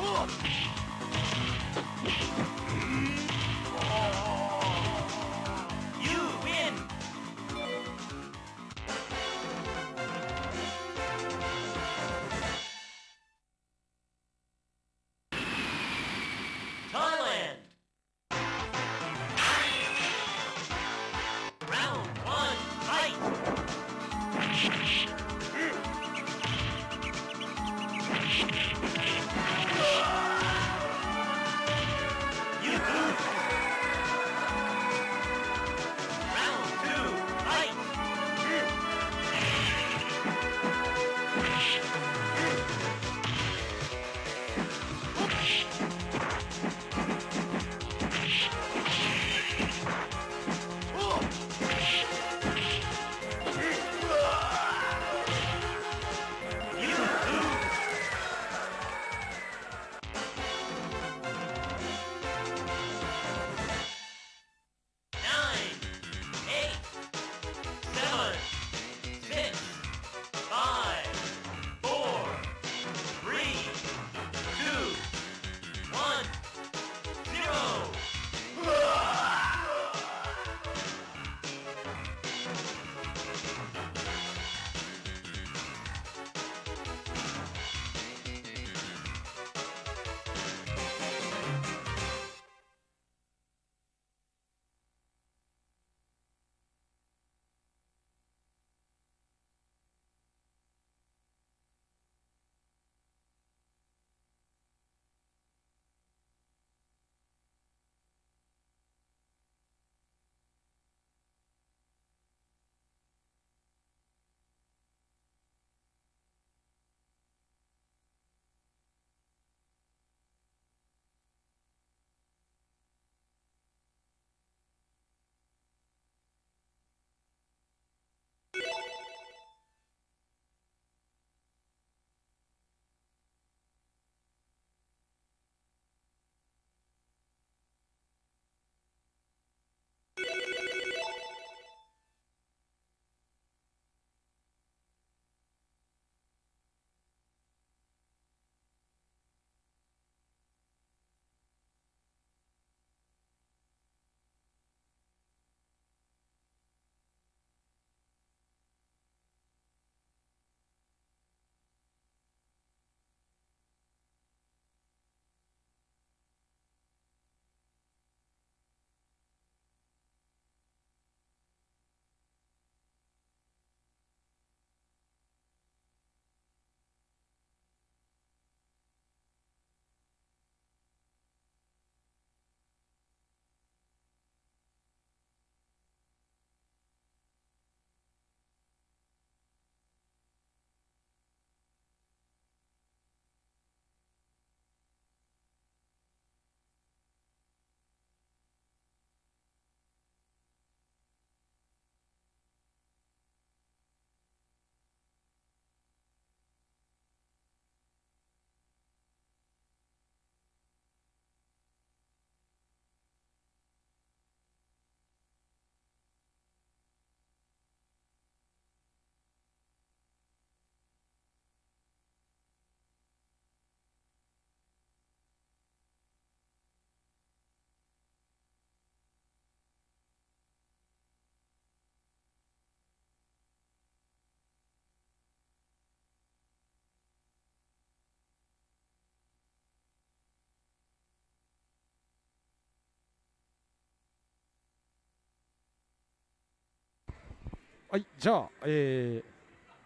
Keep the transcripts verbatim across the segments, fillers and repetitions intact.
はい、じゃあ、えー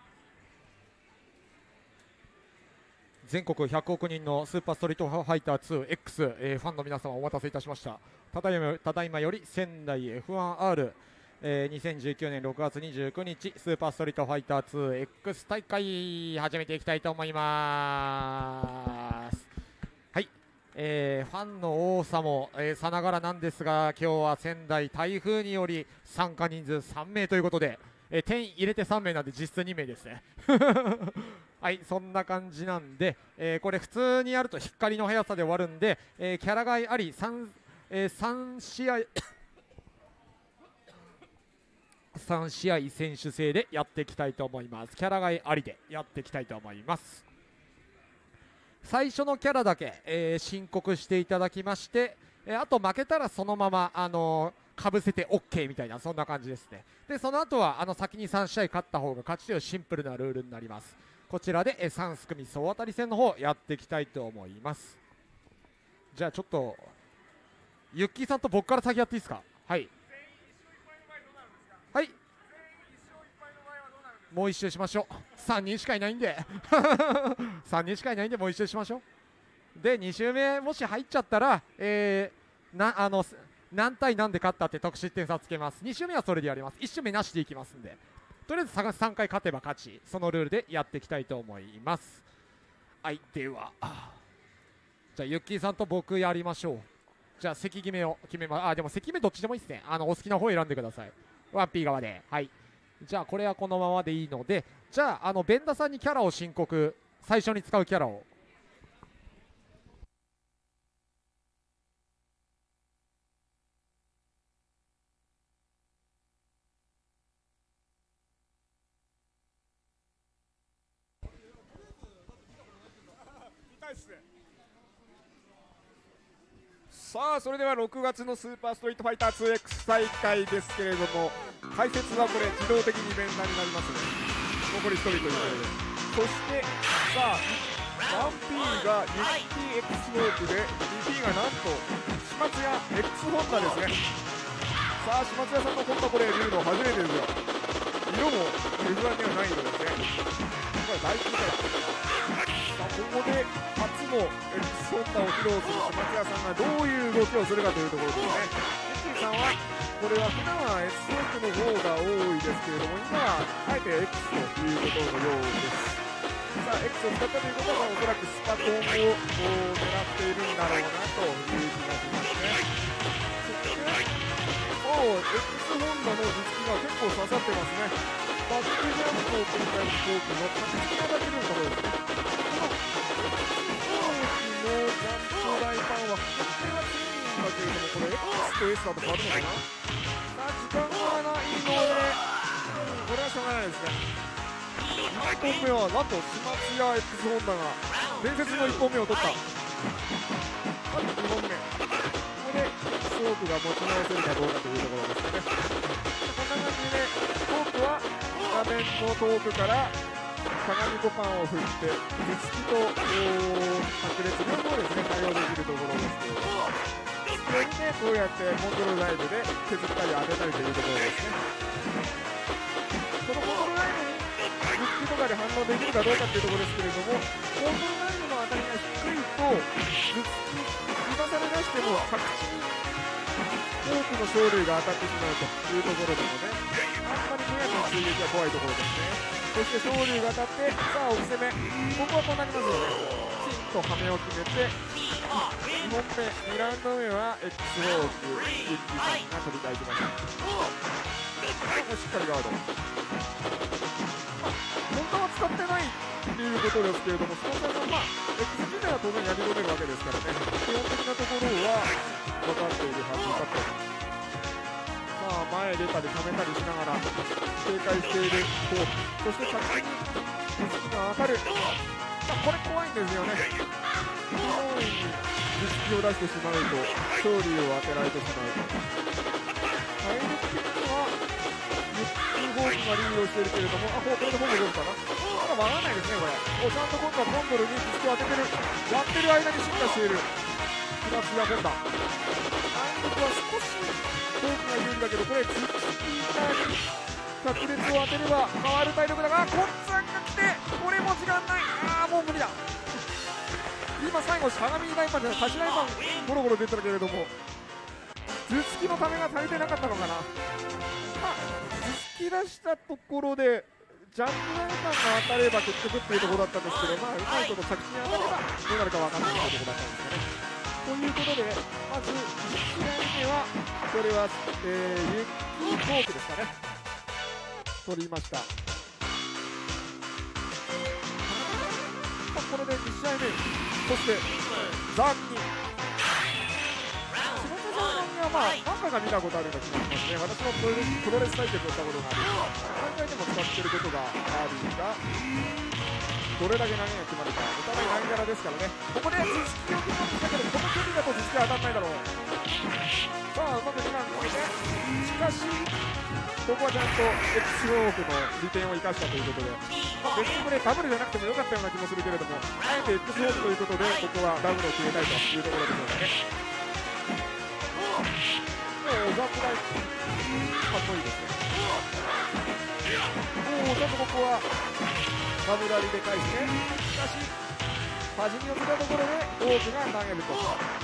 全国ひゃくおく人のスーパーストリートファイター ツーエックス、えーファンの皆様お待たせいたしました。ただいまただいまより仙台 エフワンアール、えーにせんじゅうきゅうねんろくがつにじゅうくにちスーパーストリートファイター ツーエックス 大会始めていきたいと思います。はい、えーファンの多さも、えーさながらなんですが、今日は仙台台風により参加人数さんめいということで、えー点入れてさんめいなんで実質にめいですね。はい、そんな感じなんで、えーこれ普通にやると光の速さで終わるんで、えーキャラ替えあり 3,、えーさん試合さん試合選手制でやっていきたいと思います。キャラ替えありでやっていきたいと思います。 最初のキャラだけ、えー申告していただきまして、えーあと負けたらそのまま、あのーかぶせて OK みたいな、そんな感じですね。でその後はあの先にさん試合勝った方が勝ちというシンプルなルールになります。こちらで、えー、さん組総当たり戦の方やっていきたいと思います。じゃあちょっとユッキーさんと僕から先やっていいですか。はいはい、もう一周しましょう。さんにんしかいないんでさんにんしかいないんでもう一周しましょう。でに周目もし入っちゃったら、えー、なあの何対何で勝ったって得失点差つけます。に周目はそれでやります。いち周目なしでいきますんで、とりあえずさんかい勝てば勝ち、そのルールでやっていきたいと思います。はい、ではじゃあユッキーさんと僕やりましょう。じゃあ席決めを決めます。あでも席決めどっちでもいいですね。あのお好きな方選んでください。ワンピー側で。はい、じゃあこれはこのままでいいので、じゃああのベンダさんにキャラを申告、最初に使うキャラを。 さあそれではろくがつのスーパーストリートファイター ツーエックス 大会ですけれども、解説はこれ自動的にベンダーになりますね。残りひとりということで、そしてさあ ワンピー がユッキー X ウォークで ツーピー がなんと島津屋 X ホンダですね。さあ島津屋さんのホンダこれ見るの初めてですよ。色も エフワン にはない色ですね。これ大好きだ。さあここで初の X ホンダを披露する島津屋さんがどういう動きをするかというところですね。ユッキーさんはこれは普段は S ウォークの方が多いですけれども、今はあえて X ということのようです。さあ X を使ったということはおそらくスパコンを狙っているんだろうなという気がしますね。そしておー X ホンダの実機が結構刺さってますね。バックジャンプを展開するフォークの着地ができるところですね。このフォークのジャンプ大パンは勝手が強いんだけれども、これ X と S だと変わるのかな。さあ時間がないのでこれはしょうがないですね。いっぽんめはなんと島津屋 X ホンダが伝説のいっぽんめを取った。あとにほんめ、ここで X フォークが持ち直せるかどうかというところですね。こんな感じでフォークは画面の遠くから鏡ごパンを振って実機と白熱両方ですね対応できるところですけれども、それにねこうやってコントロールライブで削ったり当てたりというところですね。このコントロールライブに実機とかで反応できるかどうかというところですけれども、コントロールライブの当たりが低いと実機今され出しても白地に多くの勝利が当たってしまうというところでもね、あんまりむやみに追撃は怖いところですね。そして勝利が当たって、さあ置き攻め、ここはこうなりますよね。きちんと羽目を決めてにほんめ、にラウンド目は X ウォークユッキーさんが取り返しました。しっかりガード、本当は使ってないっていうことですけれども、その際のまあ X 自体は当然やり止めるわけですからね、基本的なところは分かっているはずだと。さあ前出たり溜めたりしながら警戒しているフォーク、そして着地に実機が当たる。まあ、これ怖いんですよね。不本意に実機を出してしまうと勝利を当てられてしまうと。体力的にはユッキーフォークがリードしているけれども、あ、これでフォーク出るかな。まだ曲がらないですねこれ。おちゃんと今度はコンドルに実機を当ててる。やってる間に進化している島津屋ホンダ。体力は少しフォークが有利だけど、これ実機に着烈を当てれば変わる体力だが、コンツァンが来てこれも時間ない。ああもう無理だ。今最後しゃがみ大パンじゃない、頭大パンゴロゴロ出てたけれども実機のためが足りてなかったのかな。まあ実機出したところでジャンプ大パンが当たれば結局っていうところだったんですけど、まあうまいこと着地に当たればどうなるか分からないというところだったんですかね。ということでまずいちだいめはこれは、えー、ユッキーフォークですかね、取りました。これでに試合目、そしてザンニ、下田さんにはまあ何回か見たことあるような気がしますね。私もプロレス、プロレス対決をしたことがある、大会でも使っていることがあるが、 どれだけ投げが決まるか、お互い投げ柄ですからね。ここで図式を決まったけど、この距離だと図式は当たらないだろう。さあうまくにばん投げて、しかしここはちゃんと X フォークの利点を生かしたということで、まあ、別にこれダブルじゃなくてもよかったような気もするけれども、あえて X フォークということでここはダブルを決めたいというところでしょうかね。もうおざくらいかっこいいですね。もうちょっとここはダブルラリで返して、しかし端に寄せたところで多くが投げると、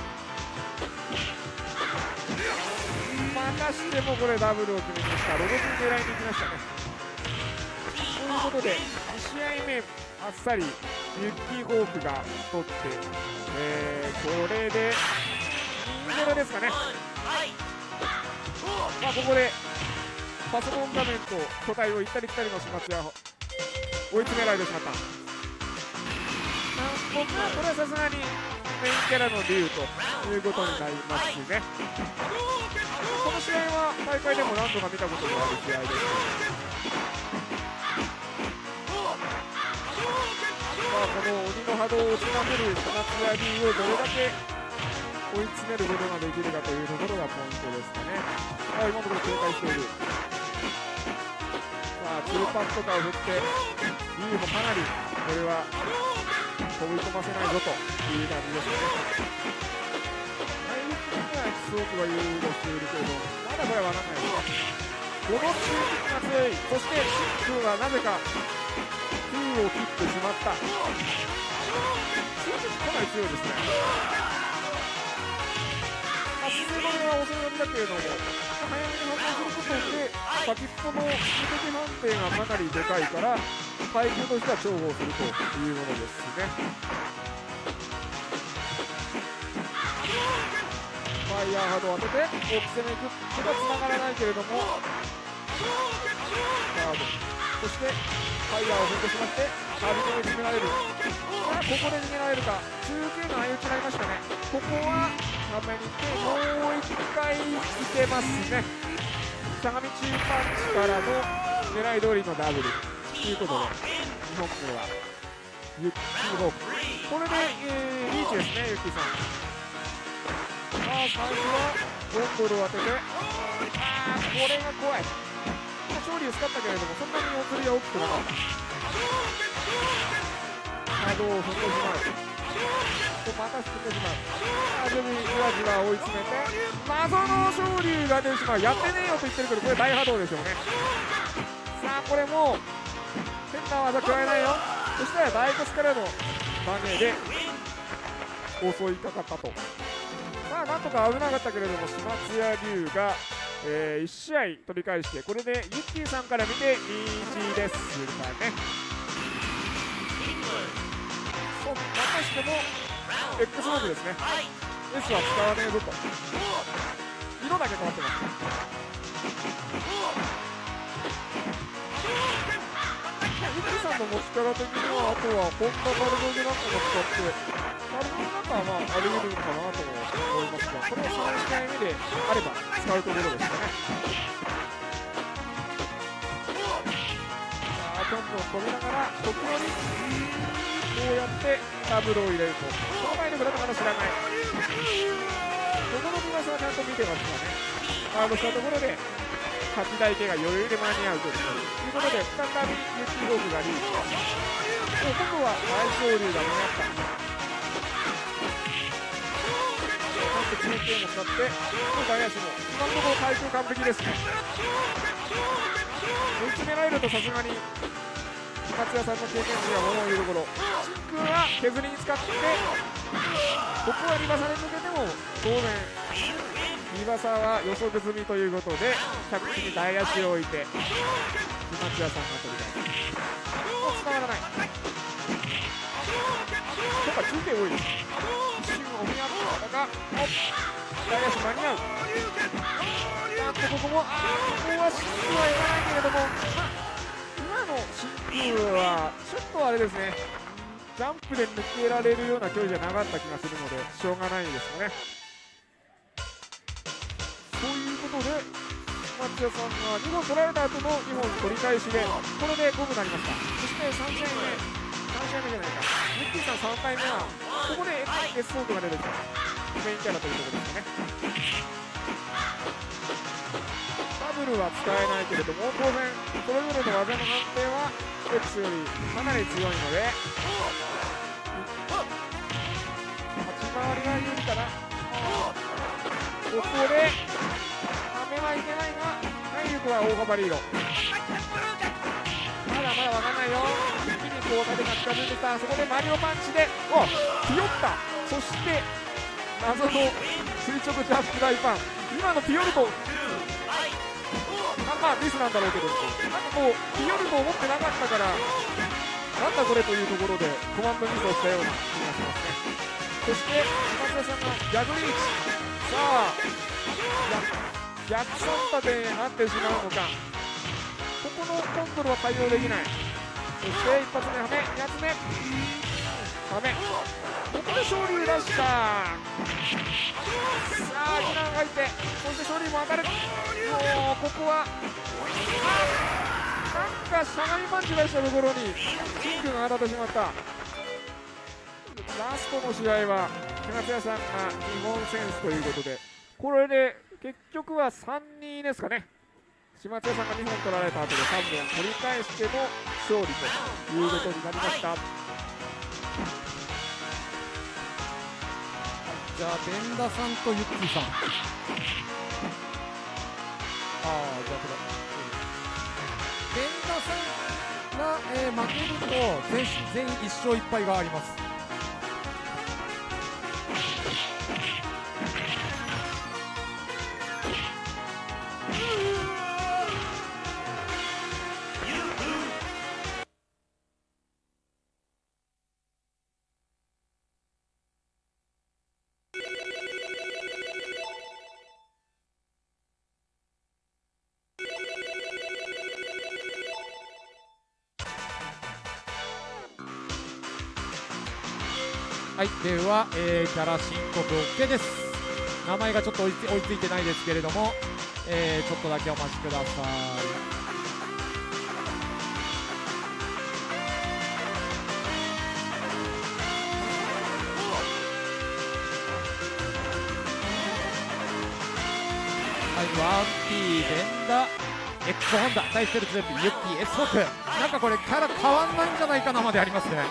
またしてもこれダブルを決めました。ロボットに狙いに行きましたね。ということでに試合目あっさりユッキーホークが取って、えー、これでにたいゼロですかね。まあここでパソコン画面と個体を行ったり来たりの始末や追い詰められてしまった。まあこれはさすがにメインキャラの竜ということになりますしね。この試合は大会でも何度か見たことがある試合です。まあこの鬼の波動を打ちまくる小松や竜をどれだけ追い詰めることができるかというところがポイントですかね。あ今のところ警戒している。さあツーパッとかを振って竜もかなりこれは飛び込ませないぞという感じですね。体力的にはすごくは有利しているけれどまだこれは分からないです。この中軸が強い。そしてシンクがなぜか空を切ってしまった。中軸かなり強いですね。普通のれは遅いわけだけれども早めに反応することで先っぽの無敵判定がかなりでかいから配球としては重宝するというものですね。ファイヤーハードを当てて大き攻めいくことはつながらないけれどもガードそしてファイヤーを振ってしまってハードを決められる。さあここで逃げられるか。中継の相打ちになりましたね。ここは画面に行ってもういっかいいけますね。しゃがみ中パンチからの狙い通りのダブルということでにほんめはユッキーホークこれで、えー、リーチですね。ユッキーさんさあ最初はゴンドルを当ててあーこれが怖い。勝利を使ったけれどもそんなにお釣りは大きくなかった。波動を踏んでしまうとまた進んでしまう。あ徐々にじわじわ追い詰めて謎の昇竜が出てしまう。やってねえよと言ってるけどこれ大波動でしょうね。さあこれもう変な技加えないよ。そしたら大腰からの投げで襲いかかったと。まあなんとか危なかったけれども始末や竜が、えー、いち試合取り返してこれでユッキーさんから見てにたいいちですからね。またしても X マークですね。 S は使わねえぞと色だけ変わってます。ユキさんの持ち力的にはあとはこんなバルノゲなんかも使ってバルノゲなんかはまああり得るかなと思いますがこれはさん試合目であれば使うところですかね。さあどんどん飛びながら時折こうやってダブルを入れるとその前のフラットから知らないどこの見ますはちゃんと見てますからね。ガードしたところではちだいけが余裕で間に合うということで再びユッキーホークがリーチ。今度は大昇竜が見合った。そして中継も使って外野手も今のところ回収完璧ですね。追い詰められるとさすがに松也さんの経験値がものを言うところ真空は削りに使ってここはリバサで抜けても当然リバサは予測済みということで着地に大足を置いて松也さんが取り出す。もうつながらない。やっぱ中継多いです。一瞬お見合ったが大足間に合う。なんとここもあーここは真空は言わないけれども、まあ今の真空はちょっとあれですねジャンプで抜けられるような距離じゃなかった気がするのでしょうがないですね。ということで松也さんがにほん取られた後のにほん取り返しでこれでごぶになりました。そしてさん試合目さん試合目じゃないか、ユッキーさんさんかいめはここで S ソードが出てきたメインキャラというところですかね。ダブルは使えないけれども、当然それぞれの技の判定は X よりかなり強いので立ち回りが有利かな。ここではめはいけないが体力は大幅リード。まだまだ分かんないよ。一気にこう縦が近づいてきた。そこでマリオパンチでおピヨった。そして謎の垂直ジャンプ大パン。今のピヨルトまあミスなんだろうけど、なんかこうピヨルトを持ってなかったからなんだこれというところでコマンドミスをしたような気がしますね。そして今田さんの逆リーチ、さあ逆算立てになってしまうのか。ここのコントロールは対応できない。そして一発目はめ、に発目はめ、ここで昇竜出した。さあギナンがいて、そして昇竜も当たる。もうここはなんかしゃがみパンチ出したところにキングが当たってしまった。ラストの試合は木松屋さんがにほんセンスということで、これで結局はさんにですかね。島津屋さんがにほん取られた後でさんぼん取り返しての勝利ということになりました。 じゃあベンダさんとユッキーさん、ああじゃあこれベンダさんが、えー、負けると全全員いっ勝いっ敗があります。はい、では、えー、キャラ申告 OK です。名前がちょっと追いつ、追いついてないですけれども、えー、ちょっとだけお待ちください。はい、ワンピー、ベンダ、X ホンダ、対ステルツーピー、ユッキー、S ホーク、なんかこれキャラ変わんないんじゃないかなまでありますね。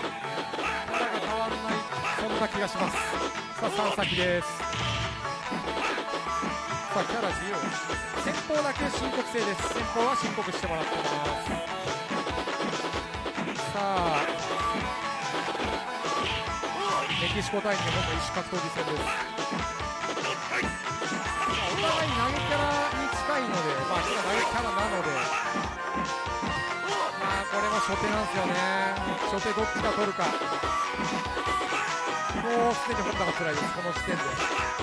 そんな気がします。さあさん先です。さあキャラ自由、先方だけ申告制です。先方は申告してもらってます。さあメキシコ対日本の異種格闘技戦です。お互い投げキャラに近いので、まあ投げキャラなので、まあこれも初手なんですよね。初手どっちが取るか。もうすでにホンダが辛いです、この時点で。コ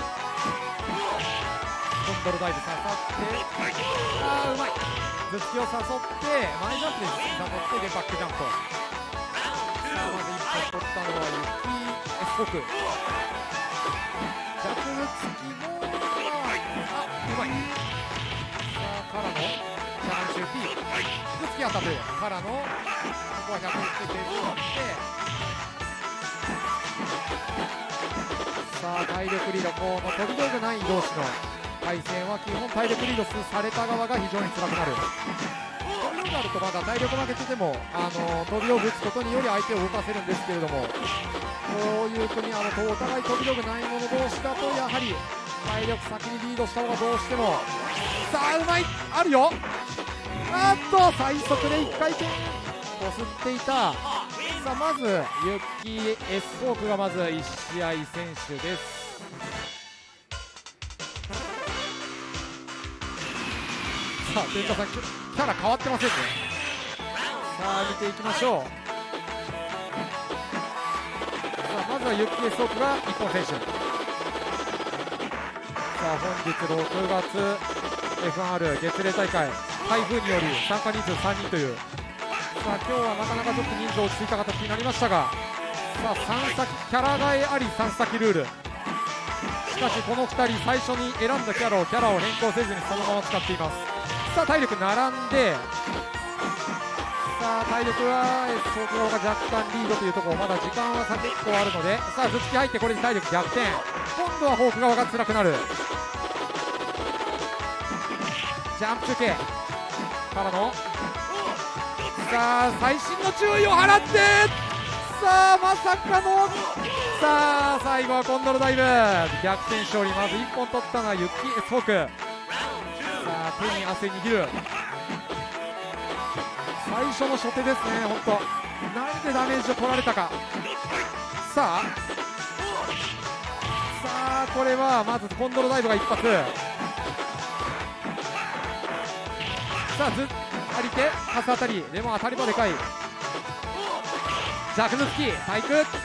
ンドルダイブ刺さって、あーうまい、頭突きを誘って前ジャンプで誘ってでバックジャンプ。さあまず一発取ったのはユッキー S ホーク。逆頭突きもあうまい。さあからのキャラン中 P 頭突き当たるからのここはひゃくつけて打ってさあ体力リード、この飛び道具ない同士の対戦は基本体力リードされた側が非常に辛くなる。飛び道具あるとまだ体力負けててもあの飛び道具打つことにより相手を動かせるんですけれども、こういう組あのお互い飛び道具ないもの同士だとやはり体力先にリードした方がどうしても。さあうまい、あるよ。あっと最速でいっかい転こすっていた。さあまずユッキー S ホークがまずいち試合選手です。さあベンダさんキャラ変わってませんね。さあ見ていきましょう。さあまずはユッキー S ホークが日本選手。さあ本日ろくがつ エフワンアール 月例大会台風により参加人数さんにんという、さあ今日はなかなかちょっと人数落ち着いた形になりましたが、さあさん先キャラ替えありさん先ルール。しかしこのふたり最初に選んだキャラをキャラを変更せずにそのまま使っています。さあ体力並んで、さあ体力はソーク側が若干リードというところ、まだ時間は結構あるので、さあ頭突き入ってこれで体力逆転、今度はホーク側が辛くなる。ジャンプ中継からの、さあ最新の注意を払って、さあまさかの、さあ最後はコンドルダイブ逆転勝利。まずいっぽん取ったのはユッキーソーク。さあ手に汗握る最初の初手ですね。本当なんでダメージを取られたか。さあさあこれはまずコンドルダイブが一発。さあず張り手パス当たりでも当たりもでかい。ジャクズスキー対空、ジ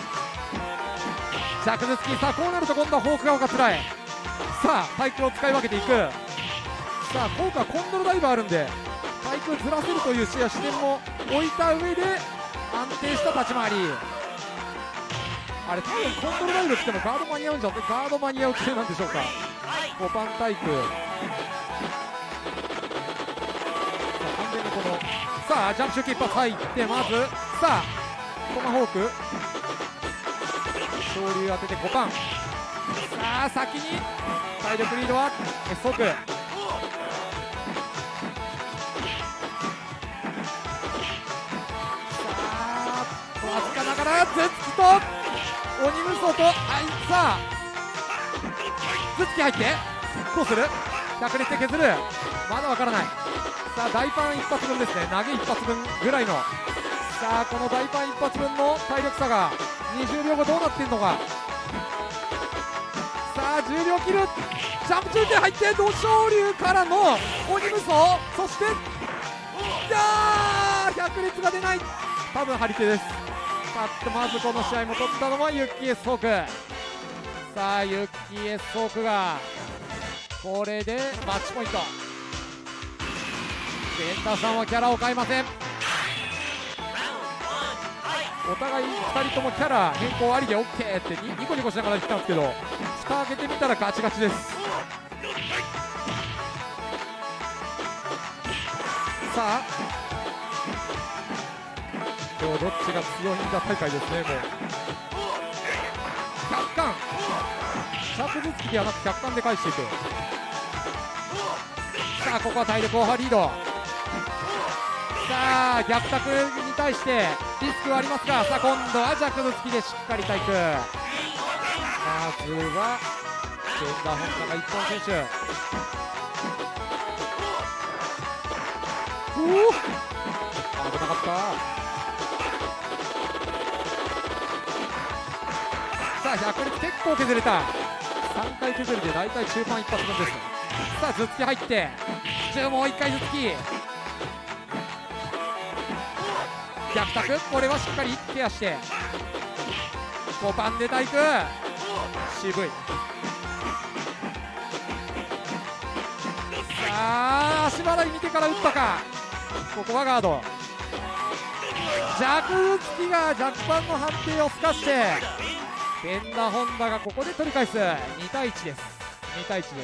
ャクズスキー。さあこうなると今度はフォーク側がつらい。さあ対空を使い分けていく。さあ効果はコンドルダイブあるんで対空ずらせるという視野視点も置いた上で安定した立ち回り。あれ多分コンドルダイブ来てもガード間に合うんじゃなくてガード間に合う系なんでしょうか。ごパン対空、完全にこの、さあジャンプシューキー一発入って、まずさあトマホーク昇竜当ててごパン。さあ先に体力リードは S ソーク。さあわずかながら頭突きと鬼無双と、あいさあ頭突き入ってどうする。百列で削る、まだわからない。さあ大パン一発分ですね、投げ一発分ぐらいの。さあこの大パン一発分の体力差がにじゅうびょうごどうなってんのか。さあじゅうびょう切る、ジャンプ中継入って土昇竜からの鬼無双、そしていやー百列が出ない、多分張り手です。さあまずこの試合も取ったのはユッキー S ソーク。さあユッキー S ソークがこれでマッチポイント。源田さんはキャラを変えません。お互いふたりともキャラ変更ありで OK ってニコニコしながら言ってたんですけど、蓋開けてみたらガチガチです。さあ今日どっちが強いんだ大会ですね。もう客観着ずつきではなく客観で返していく。さあここは体力オーバーリード。さあ逆卓に対してリスクはありますが、さあ今度は弱頭突きでしっかり対空。まずは源田本田が一本選手。おお危なかった。さあ百列結構削れた。さんかい削りで大体中盤一発分です。さあ頭突き入ってもういっかい頭突き逆卓、これはしっかりケアしてごばんで対空、渋い。さあ足払い見てから打ったか。ここはガード、弱突きが若干の判定をすかして源田本田がここで取り返す。にたいいちです。にたいいちです。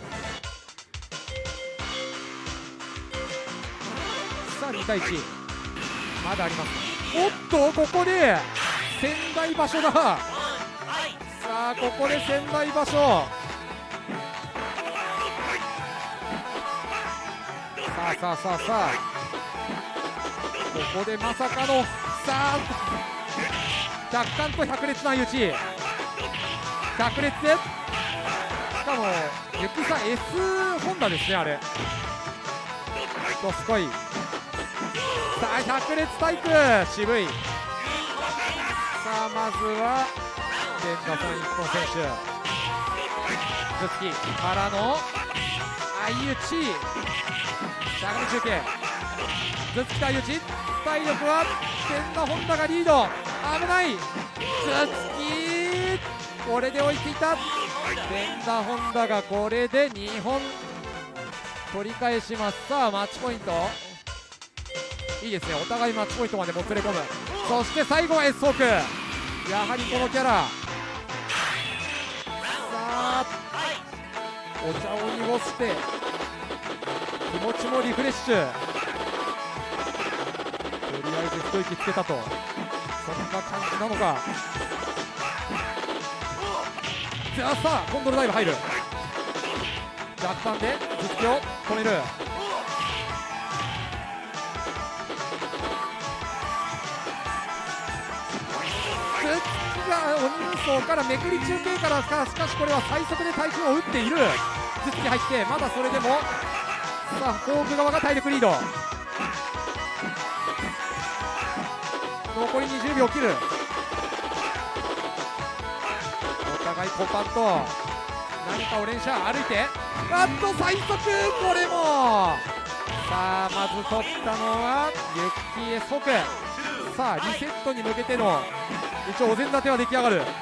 さあにたいいちまだあります。おっとここで仙台場所だ。さあここで仙台場所、さあさあさあさあここでまさかの、さあ若干と百列な打ち、百列でしかもゆきさん S ホンダですね。あれどすこい。さあ百列対空渋い。さあまずは源田さん一本選手、頭突きからの相打ち、しゃがみ中継頭突き対打ち、体力は源田本田がリード、危ない。頭突きこれで追いついた。源田本田がこれでにほん取り返します。さあマッチポイントいいですね、お互いマッチポイントまでもつれ込む。そして最後は S ソーク、やはりこのキャラ。さあお茶を濁して気持ちもリフレッシュ。 りあえず一息つけたと、そんな感じなのか。さあさあコンドルダイブ入る、若干で実機を止める。鬼無双からめくり中継からか、しかしこれは最速で対空を打っている。頭突き入ってまだそれでもさあフォーク側が体力リード、残りにじゅうびょう切る。お互いコパンと何かを連射歩いて、あっと最速、これもさあまず取ったのはユッキーへ即。さあリセットに向けての一応お膳立ては出来上がる。さ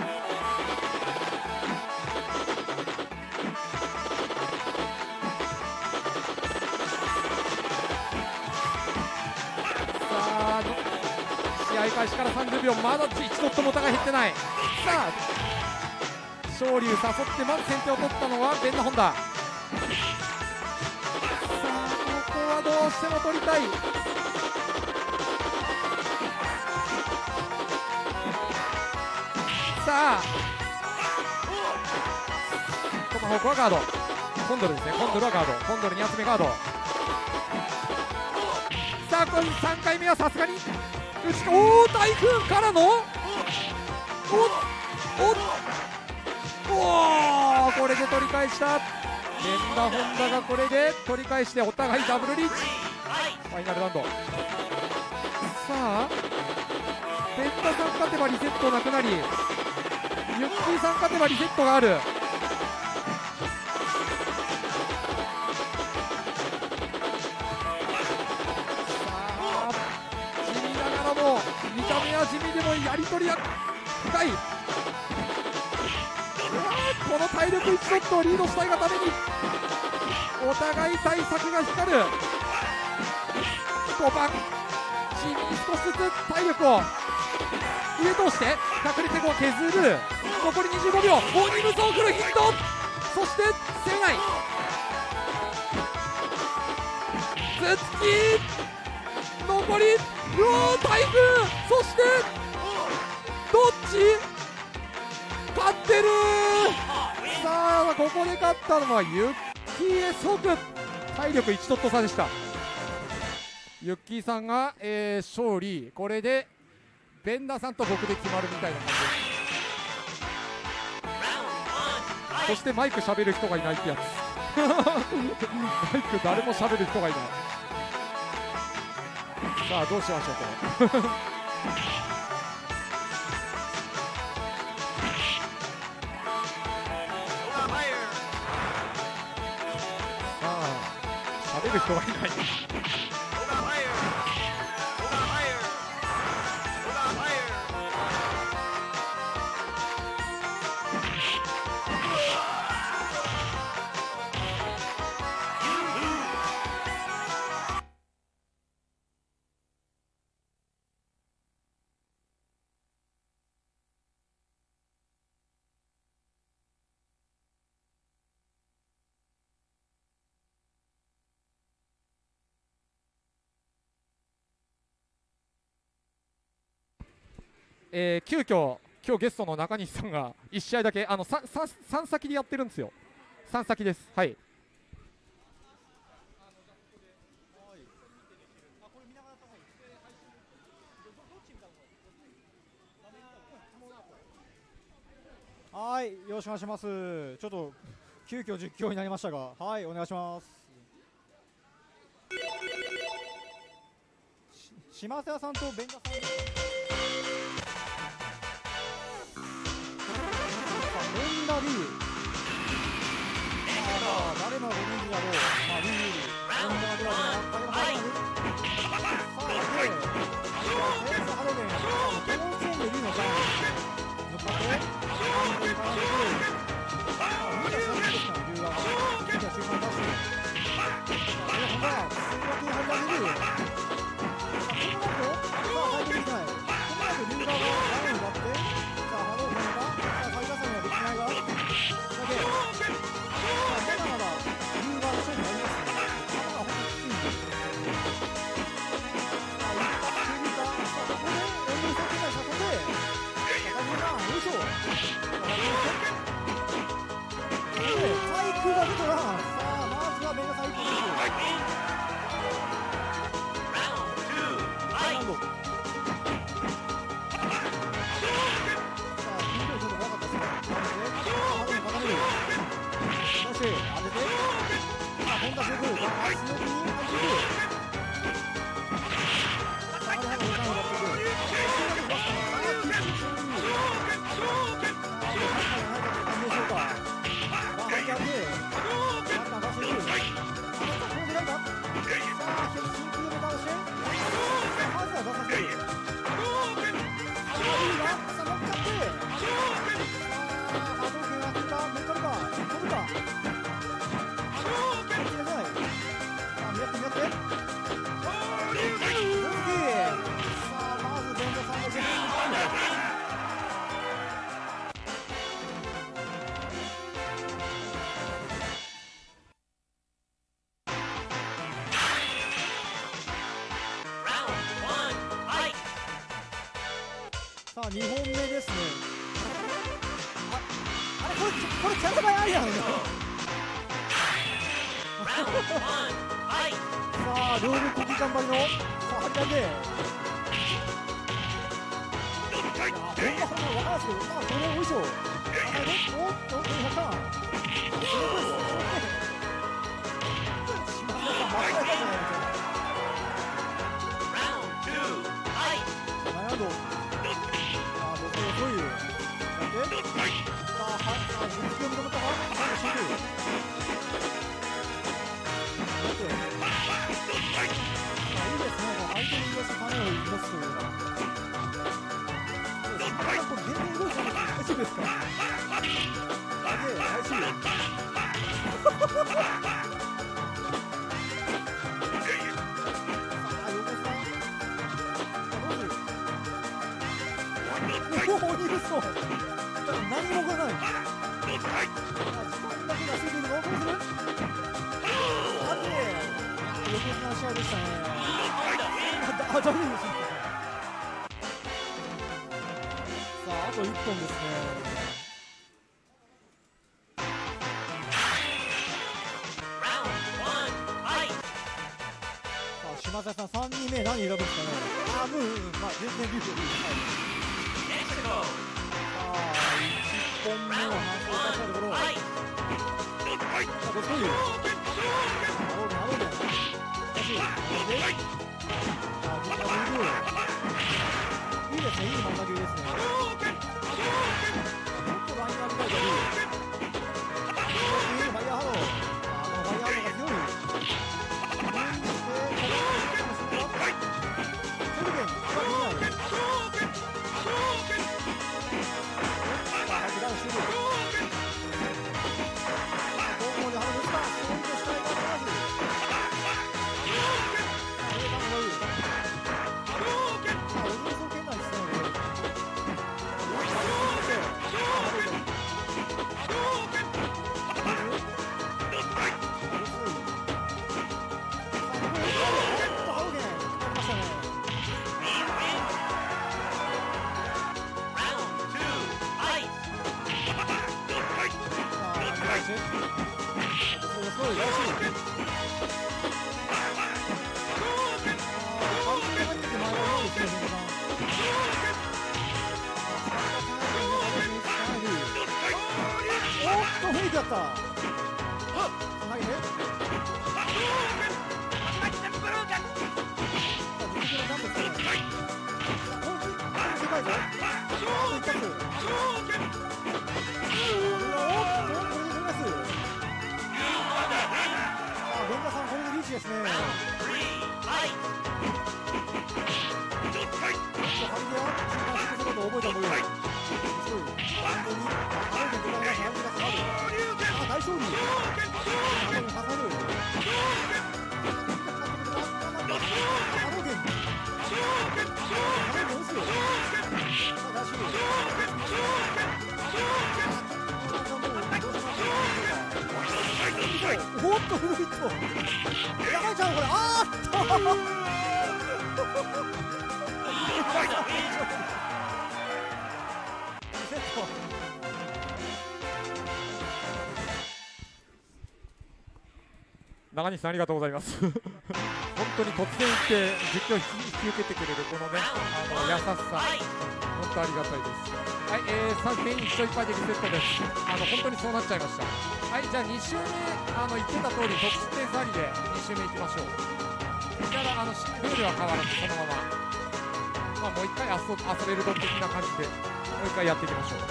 あ試合開始からさんじゅうびょう、まだいちドットもお互い減ってない。さあ昇龍誘ってまず先手を取ったのはベンダホンダ。さあここはどうしても取りたい。さあトマホークはガード、コンドルですね、コンドルはガード、コンドルに発目ガード。さあこれさんかいめはさすがに打ちか、おお台風からのおっおおおこれで取り返した。ベンダホンダがこれで取り返してお互いダブルリーチ、ファイナルラウンド。さあベンダさん勝てばリセットなくなり、ユッキーさん勝てばリセットがある。さあ地味ながらも見た目は地味でもやり取りは深い。この体力いちドットをリードしたいがためにお互い対策が光る。ごばん地味に少しずつ体力を上通して確率を削る。残りにじゅうごびょう、鬼無双フルヒット、そして攻めない頭突き、残りうおー台風、そしてどっち勝ってる。さあここで勝ったのはユッキーへ即、体力いちドット差でした。ユッキーさんが、えー、勝利。これでベンダーさんと僕で決まるみたいな感じです。そしてマイク喋る人がいないってやつマイク誰も喋る人がいない。さあどうしましょうこれさあ喋る人がいないえー、急遽今日ゲストの中西さんがいち試合だけあの さん, さん, さん先でやってるんですよ。さん先です。はい。 はい、よろしくお願いします。ちょっと急遽実況になりましたが、はい、お願いします。島瀬さんとベンダさんです。ベンダリー、まあ、誰のご存知だろう、まあ、リーリー、ベンダではなく、誰のハロゲン、さあ、で、センスハロゲン、この時点でリーのジャンプ、向かって、ハンドに絡んでくる、まあ、見た瞬間ですから、理由が、見た瞬間出して、これ、ほんまは、数学に張り上げる、この後、さあ、最後にいない、この後、理由がダウン奪って、さあ、ハローゲンが、さあ、最下層にはできないが、だけ、まだまだ理由が一緒にありますね。まだほんときついんですよ。さあ、一発空が出たら、さあまずはベンガさんいっぽんです。ラウンド。さあ金量ちょっと怖かったですね。ハードに固める。そして当てて、さあ本田強く強気に入っていく。さああれはの時間を奪っていく。さあにほんめですね。あ、あれこれこれキャラバイありやん。さあ両国国技頑張りのさあはち上げ。いやほんまほんま分からんすけど、まあそれおいしょ。あれおっとこれやった。すごいです。島田さん間違えたじゃないですか。ラウンド。どういうやってさあ、は、さあ、実況見たことはなんかシンクやってあ、いいですね、もう相手に言わせた種を持つというのはそうですね、これ全然動いてないです大丈夫ですかあげ、大丈夫さあ、横さんおお、ニルソン何も動かない。あ、時間だけが過ぎるのをどうする。あて横綱の試合でしたね。あ、大丈夫ですね。さあ、あといっぽんですね。さあ、島田さんさんにんめ何選ぶんですかね。あ、もう、うん、まあ全然ビューティー。さあ、いっぽんめを反省したところ。さあ、これどういう。ハローゲン、ハローゲン。しかし、これで。さあ、自分がブルー。いいですね、いい真ん中ですね。もっとライン上げたいという。ファイヤーハロー。あのファイヤーハローが強い。無理して、これをしますか。ソルゲン、さあ、見ない。やった。投げて。ですね。大勝利。おっとフルヒット。やばいじゃんこれ。あーっと。 中西さんありがとうございます本当に突然行って実況を引き受けてくれるこのねあの優しさ本当ありがたいです。はい、えー、さん全員いっ勝いっ敗でリセットです。あの本当にそうなっちゃいました。はい、じゃあに周目あの言ってた通り得失点差ありでに周目いきましょう。だからあのルールは変わらずそのまま、まあ、もう一回遊遊べるドン的な感じでもう一回やっていきましょう。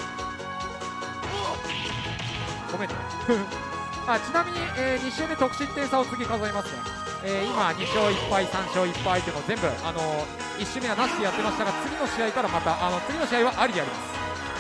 ごめんねあちなみに、えー、に周目得失点差を次数えますね。えー、今に勝いっ敗さん勝いっ敗っていうのを全部あのいち周目はなしでやってましたが次の試合からまたあの次の試合はありでやります。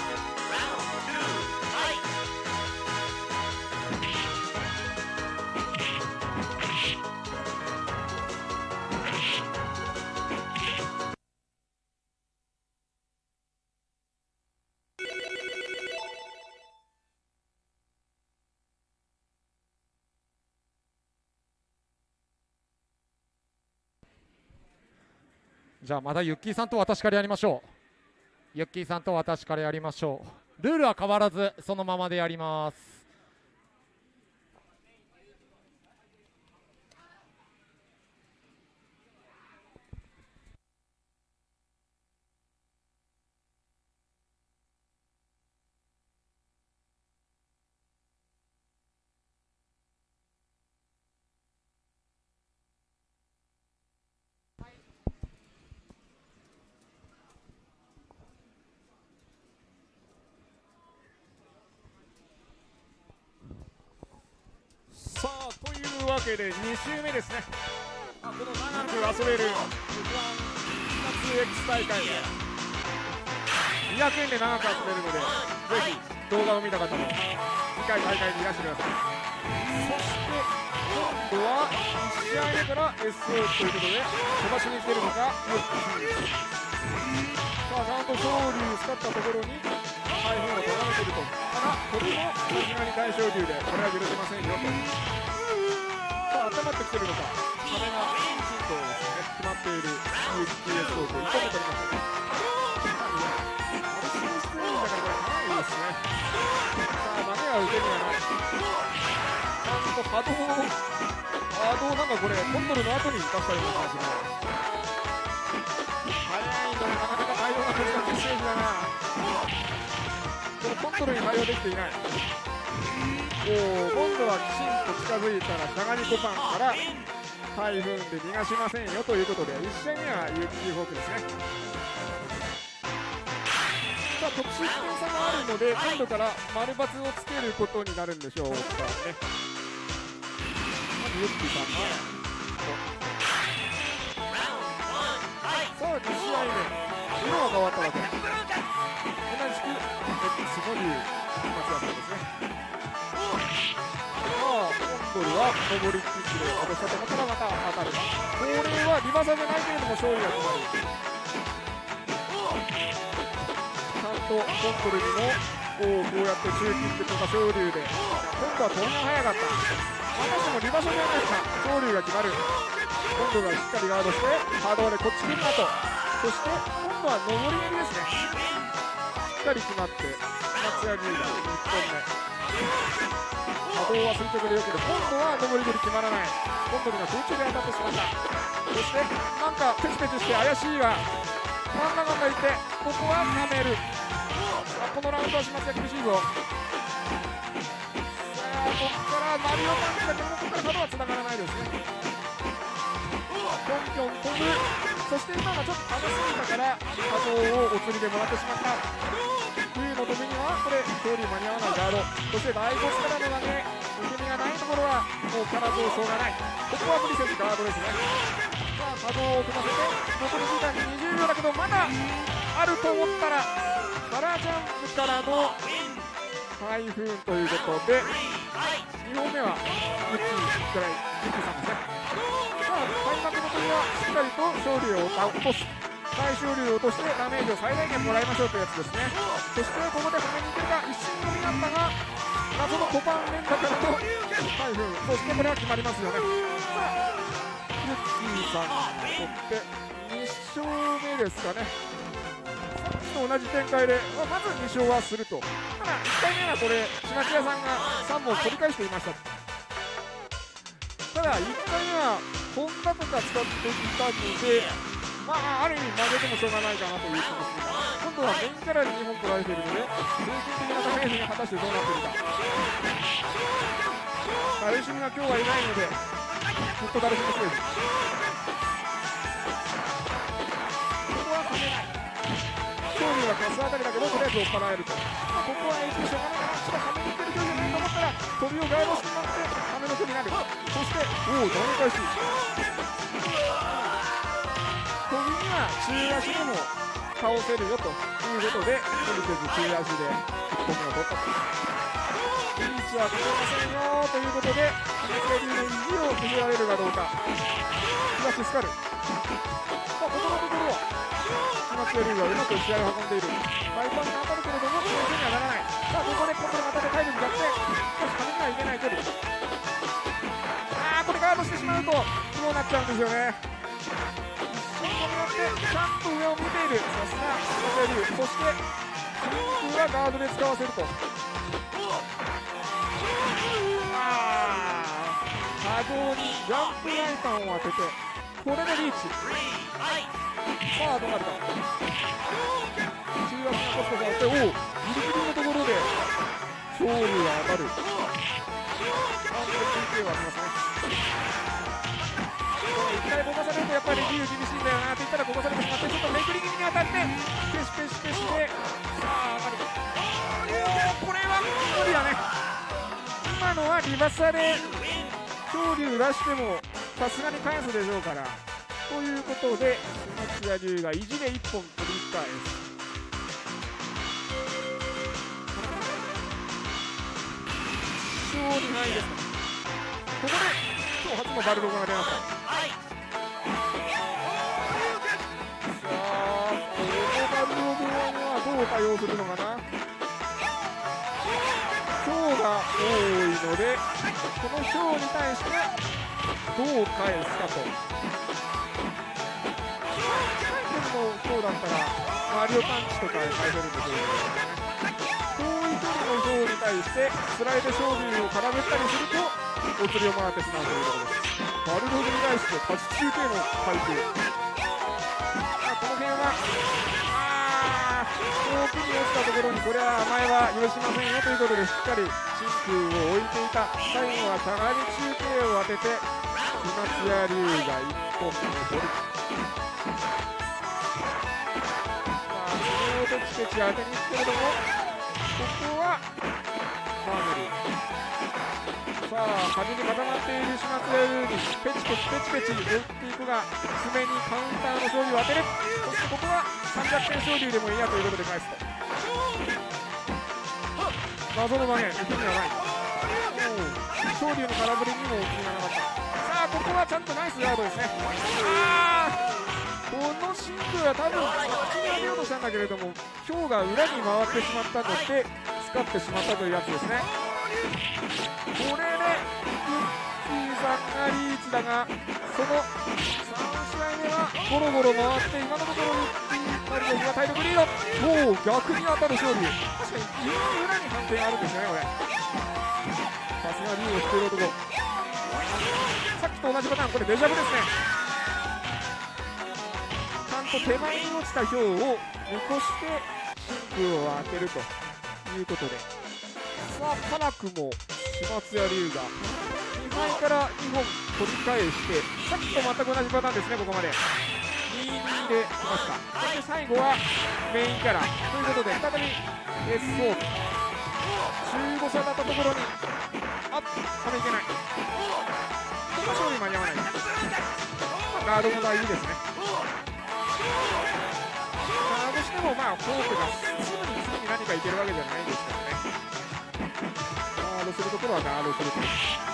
じゃあまたユッキーさんと私からやりましょう。ユッキーさんと私からやりましょう。ルールは変わらずそのままでやります。 さあというわけでに周目ですね。この長く遊べる エフワン ツーエックス 大会でにひゃくえんで長く遊べるのでぜひ動画を見た方も次回大会にいらしてください。そして今度はいち試合目から エスオー ということで飛ばしに来てるのがヨッキー。さあちゃんと勝利使ったところに大変をとがめていると。ただこれもさすがに大昇龍でこれは許せませんよと。さあ温まってきてるのか壁がきちんとですね決まっている ユーエス オーといっぽんも取りましたね。アルシンストレインだからこれ早いですね。さあ投げは受け身がない。ちゃんと波動波動なんかこれコントロールの後に出したような感じが早いのでなかなか対応が難しいステージだな。このコントロールに対応できていない。おお今度はきちんと近づいたらしゃがみコパンから台風で逃がしませんよということでいち試合目はユーキーフォークですね。さあ得失点差があるので今度から丸×をつけることになるんでしょうかね。まずユッキーさんがさあに試合目色が変わったわけ。同じく X の竜松也さんですね。コントルは上りキックで落としたと思ったらまた当たる。これはリバーサーじゃないけれども勝利が決まる。ちゃんとコントルにもこうこうやって中キックとか昇竜で今度は飛びが速かった。またしてもリバーサーじゃないか昇竜が決まる。コントルがしっかりガードしてハードでこっち来るなと。そして今度は上り蹴りですね。しっかり決まって松也龍がいっぽんめ。波動は垂直でよくて今度は上り蹴り決まらない。コントルが空中で当たってしまった。そしてなんかペチペチして怪しいが真ん中がいてここは舐める。このラウンドはしますが厳しいぞ。さあここからマリオパンチだけどもここから角はつながらないですね。ぴょんぴょん飛ぶ。そして今がちょっと離すぎたから波動をお釣りでもらってしまった。冬の飛びにはこれ勝利間に合わないガード。そして大ボスからの投げ受け身がないところはもう体をしょうがない。ここは無理せずガードですね。さあ波動を組ませて残り時間ににじゅうびょうだけどまだあると思ったらカラージャンプからの台風ということでにほんめはユッキーぐらいユッキーさんですね。さあ開幕の時はしっかりと勝利を落とす。大勝利を落としてダメージを最大限もらいましょうというやつですね。そしてここではめにいけるか一瞬のみだったが謎のコパン連打からの台風。そしてこれは決まりますよね。さあユッキーさんにとってに勝目ですかね。さっきと同じ展開で、まあ、まずに勝はすると。ただいっかいめはこれ島木屋さんがさんぼん取り返していました。 ただいっかいめはホンダとか使ってきたので、まあある意味曲げてもしょうがないかなという気もするが、今度はメインキャラににほん取られているので精神的なダメージが果たしてどうなっているか。ダルシムが今日はいないのでずっとダルシムセーフ。ここは勝てない。勝利はカス当たりだけどとりあえず追っ払えると、まあ、ここは エイチピー しょうがないかな。ちょっとはめにいってる距離じゃないと思ったら飛びをガイドしてもらってはめの距離になる。そしておおダメ返し、飛びには中足でも倒せるよということで、無理せず中足でいっぽんめを取ったと。リーチはかけませんよということで、レディの意地を見せられるかどうか。東スカル、まあ、ここのところは東レディがうまく試合を運んでいる。大パンに当たるけれども、点数にはならない。さあここで今度またでタイムに逆転、少しはめにはいけない距離。ああこれガードしてしまうとこうなっちゃうんですよね。一瞬飛び乗ってちゃんと上を見ている、さすが東レディ。そして真空はガードで使わせると。波動にジャンプライタンを当てて、これでリーチ。さあどうなるか。中学のコストがあって、おおギリギリのところで勝利が当たる。あこれ ピーケー はありますね。一回ぼかされるとやっぱりリー厳しいんだよなって言ったらぼかされてしまって、ちょっとめくり気味に当たってペシペシペシで、さあ上がる。おおこれは無理だね。今のはリバサで昇竜出してもさすがに返すでしょうから、ということで松屋龍が意地でいっぽん取り返す。勝利ないです。ここで今日初のバルログが出ました。さあこのバルログはどう対応するのかな。今日が多いのでこの票に対してどう返すかと。の票だったらマリオパンチとかで返せるんですけど、遠い距離の票に対してスライド勝利を空振ったりするとお釣りをもらってしまうということです。バルログに対してタッチ中継の回収、あこの辺はあ遠くに落ちたところにこれは甘えは許しませんよということでしっかり真空を置いていた。最後はしゃがみ中継を当てて松屋龍がいっぽんめを取る。ペチペチ当てにいくけれども、ここはマーメル。さあ端に固まっている島津屋龍にペチペチペチペチ打っていくが、爪にカウンターの勝利を当てる。そしてここはさんびゃくてん勝利でもいいやということで返すと。謎の場面、意味がない。勝利の空振りにも意味がなかった。さあここはちゃんとナイスガードですね。あーこのシンクは多分口に当てようとしたんだけれども、今日が裏に回ってしまったので使ってしまったというやつですね。これでグッチーさんがリーチだが、そのさん試合目はゴロゴロ回って今のところグッチーマリオフが体力リード。おお逆に当たる勝利。確かに指の裏に判定があるんですよねこれ。さすがリードしている男。さっきと同じパターン、これデジャブですね。手前に落ちた票を残して真空を当てるということで、さあパナクも島津屋龍がにはいからにほん取り返して、さっきと全く同じパターンですね。ここまでにたいにできました。そして最後はメインキャラということで再び エスオー じゅうご差だったところにあっためいけない。ここ勝利間に合わない。ガードも大事ですね。ガードしてもまあフォークがすぐにすぐに何かいけるわけじゃないですからね。ガードするところはガードすると。ち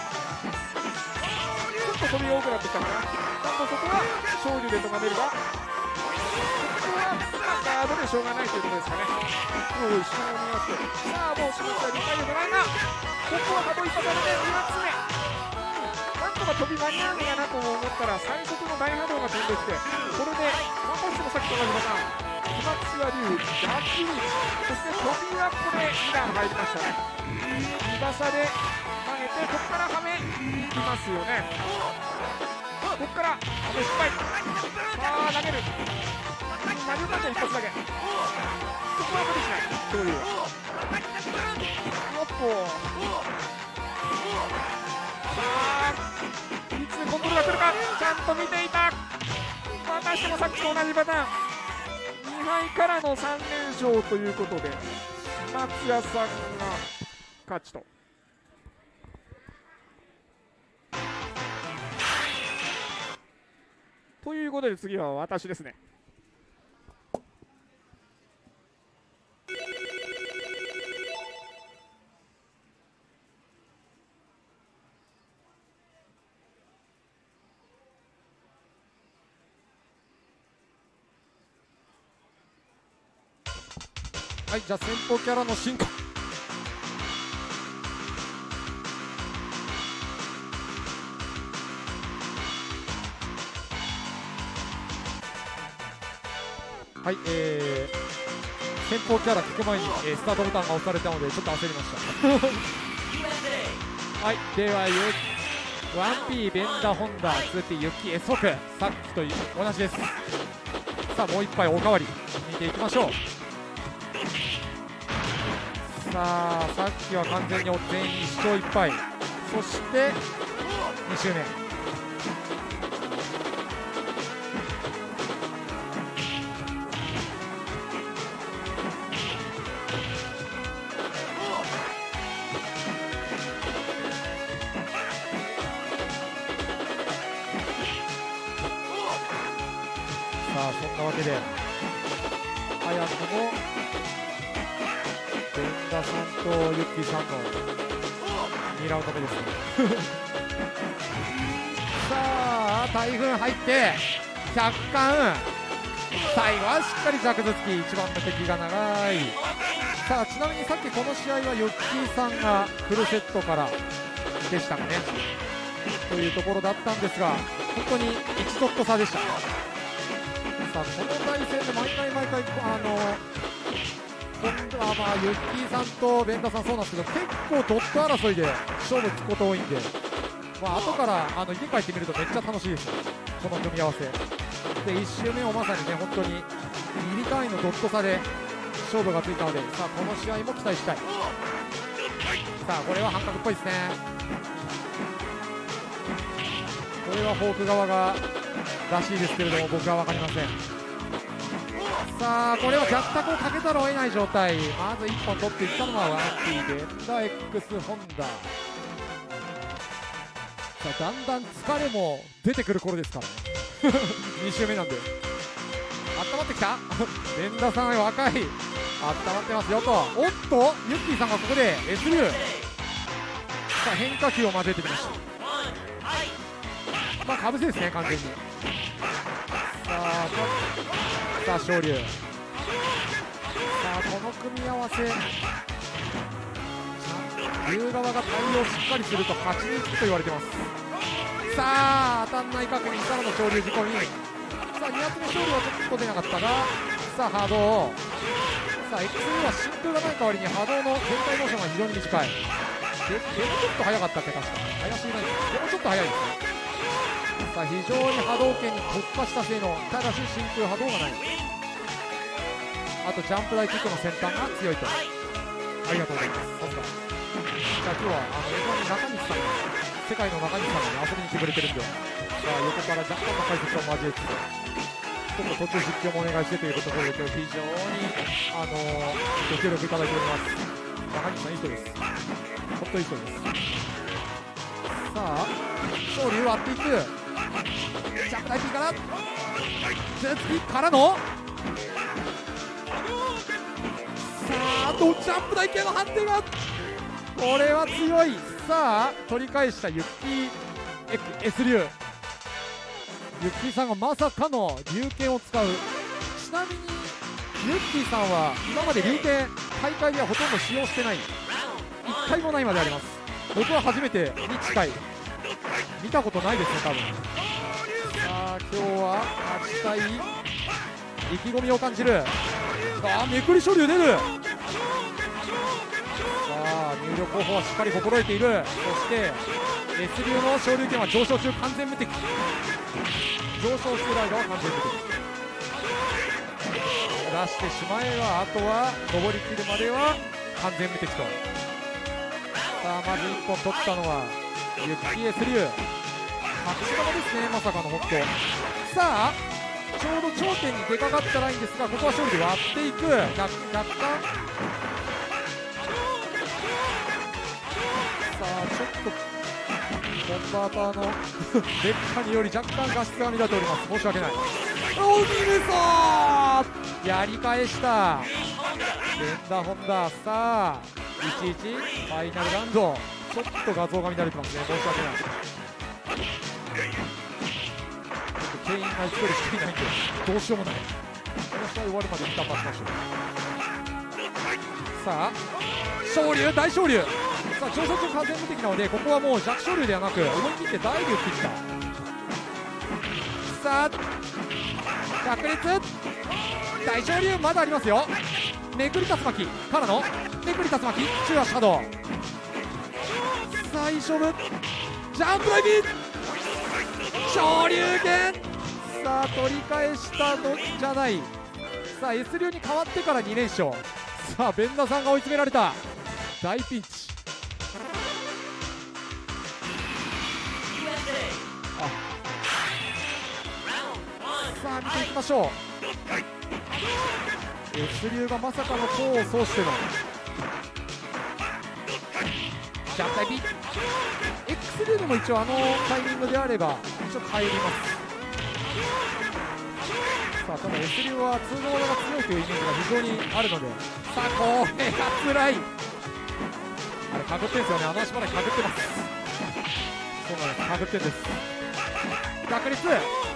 ょっと飛びが多くなってきたかな。ちゃんとそこは勝利でとがめるが、ここはまあガードでしょうがないということですかね。もう一瞬を見ますと、さあもう島津はにかいでもないが、ここは波動一発でに発目。なんとか飛び間に合うのかなと思ったら最速の大波動が飛んできて、これでまたしてもさっきと同じパターン、島津屋龍逆に、そして飛びはここでに段入りましたね。に馬差で投げてここからはめいきますよね。ここからはめ失敗。さあ投げる。マリオカート一発だけ。ここは無理しない。どういうよっとさあいつコントロールが来るかちゃんと見ていた。またしてもさっきと同じパターン。にはいからのさん連勝ということで松也さんが勝ちと。ということで次は私ですね。 はい、じゃあ先方キャラの進化。はい、えー、先方キャラ聞く前に、えー、スタートボタンが押されたのでちょっと焦りましたはい、では ワンピー ベンダホンダ ツーピー ユッキー エスホクさっきと同じです。さあもう一杯おかわり見ていきましょう。さあさっきは完全に全員いち勝いっぱい、そしてに周年さあそんなわけで早くもベンダさんとユッキーさんのにラウンド目ですねさあ台風入ってひゃくカウン、最後はしっかり弱頭突き、一番の敵が長い。さあちなみにさっきこの試合はユッキーさんがフルセットからでしたかねというところだったんですが、本当にいちドット差でした。さあこの対戦で毎回毎回あの今度はまあユッキーさんとベンダさんそうなんですけど、結構ドット争いで勝負つくこと多いんで、まあ後からあの家帰ってみるとめっちゃ楽しいですよ、この組み合わせで。いち周目をまさにね本当にミリ単位のドット差で勝負がついたので、さあこの試合も期待したい。さあこれは半角っぽいですね。これはフォーク側がらしいですけれども僕は分かりません。さあこれは逆タコをかけたらを得ない状態。まずいっぽん取っていったのはワンピーベンダ X ホンダ。さあだんだん疲れも出てくる頃ですからねに周目なんで温まってきたベンダさん若い、温まってますよと。おっとユッキーさんがここで エス 流さあ変化球を交えてきました。まあかぶせですね完全に。さあさあ昇龍、さあこの組み合わせ龍側が対応しっかりすると勝ちに行くと言われてます。さあ当たんない確認からの昇龍事故に、さあに発目昇龍はちょっと出なかったが、さあ波動、さあ エックス には真空がない代わりに波動の全体モーションが非常に短い。ででもちょっと速かったっけ確か速すぎないですでもちょっと速いですね。さあ非常に波動圏に特化した性能、ただし真空波動がない。あとジャンプ台キックの先端が強いと。ありがとうございます。さすが。さあ今日はあの エフワン に中西さんが世界の中西さんが、ね、遊びに来てくれてるんで、さあ横から若干の解説を交えつつちょっと途中実況もお願いしてということで今日非常にあのー、ご協力いただいております。中西さんいい人です。本当にいい人です。さあ勝利割っていくジャンプ台キーからツーツキからのさああとジャンプ台系の判定がこれは強い。さあ取り返したユッキー S 流、ユッキーさんがまさかの龍剣を使う。ちなみにユッキーさんは今まで龍剣大会ではほとんど使用してない、いっかいもないまであります。僕は初めてに近い、見たことないですね多分。さあ今日は勝ちたい意気込みを感じる。ああめくり昇龍出る。さあに有力候補はしっかり心得ている。そして S 流の昇竜拳は上昇中完全無敵、上昇している間は完全無敵出してしまえば、あとは登りきるまでは完全無敵と。さあまずいっぽん取ったのはユッキー S 流、隠し玉ですね、まさかのホット。さあちょうど頂点に出かかったラインですが、ここは勝利で割っていく。若干さあちょっとコンバーターの劣化により若干画質が乱れております。申し訳ない。お見事、やり返したベンダホンダ。さあいちいちファイナルラウンド、ちょっと画像が乱れてますね、申し訳ない。店員がいちひとりしかいないんでどうしようもない。この試合終わるまで一旦待ちましょう。さあ昇竜、大昇竜、さあ上昇中完全無敵なので、ここはもう弱昇竜ではなく思い切って大竜ってきた。さあ百裂、大昇竜まだありますよ。めくり竜巻からのめくり竜巻、中はシャドウ。さあいい勝負、ジャンプライビー昇竜拳。さあ取り返したのじゃない。さあ S 流に変わってからに連勝。さあベンダさんが追い詰められた大ピンチ。あさあ見ていきましょう。 S 流がまさかの功を奏してのジャンプタイピ X 流でも一応あのタイミングであれば一応帰ります。さあただ S 流は通の技が強いというイメージが非常にあるので、さあこれが辛い。あれかぐってんですよね、あの足払いかぐってます。そうなんです、かぐってんです。百裂、さ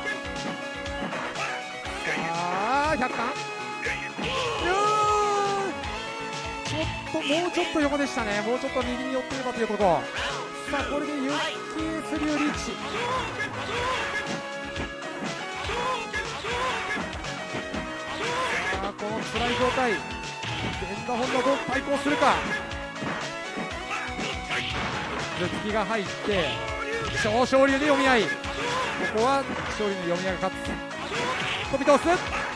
あ百貫、いやちょっともうちょっと横でしたね、もうちょっと右に寄っていればというところ。さあこれでユッキー S 流リーチ。さあこの辛い状態、ベンダホンダどう対抗するか。頭突きが入って小昇竜で読み合い、ここは勝利の読み合いが勝つ。飛び通す、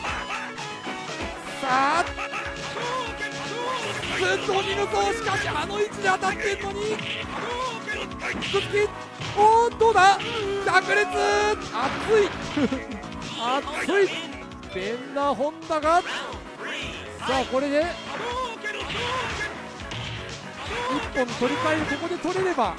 さあずっと見抜こう。しかしあの位置で当たってんのに頭突き、おーどうだ、百裂、熱い熱いベンダホンダが。さあこれでいっぽん取り替える、ここで取れれば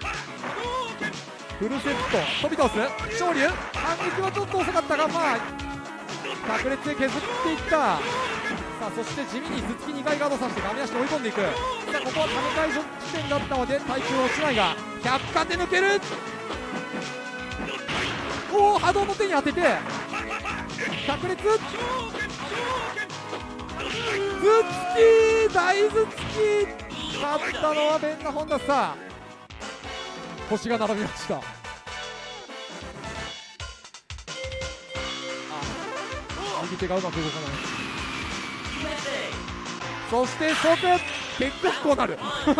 フルセット。飛び通す昇竜、反撃はちょっと遅かったが、まあ百裂で削っていった。さあそして地味に頭突きにかいガードさせてガミ足で追い込んでいく。さあここは跳ね返し地点だったので耐久落ちないが百貫で抜ける。おお波動の手に当てて百裂、頭突き大頭突き、勝ったのはベンダホンダ。さあ星が並びました。あ右手がうまく動かない。そして即結局こうなるさ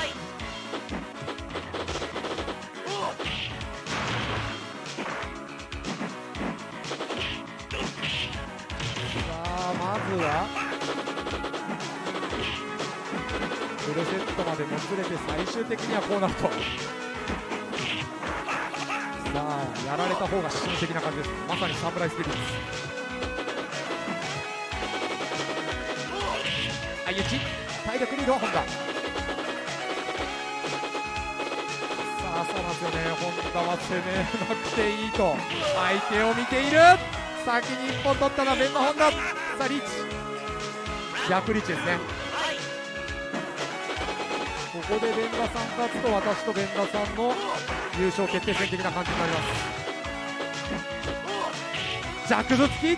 あまずはフルセットまでもつれて最終的にはこうなると。さあやられた方が心的な感じです。まさにサムライスピリッツ。相打ち体力リードは本田。さあそうなんですよね、本田は攻めなくていいと相手を見ている。先にいっぽん取ったのはベンダホンダ。さあリーチ、逆リーチですね。ここでベンダさん勝つと私とベンダさんの優勝決定戦的な感じになります。弱頭突き、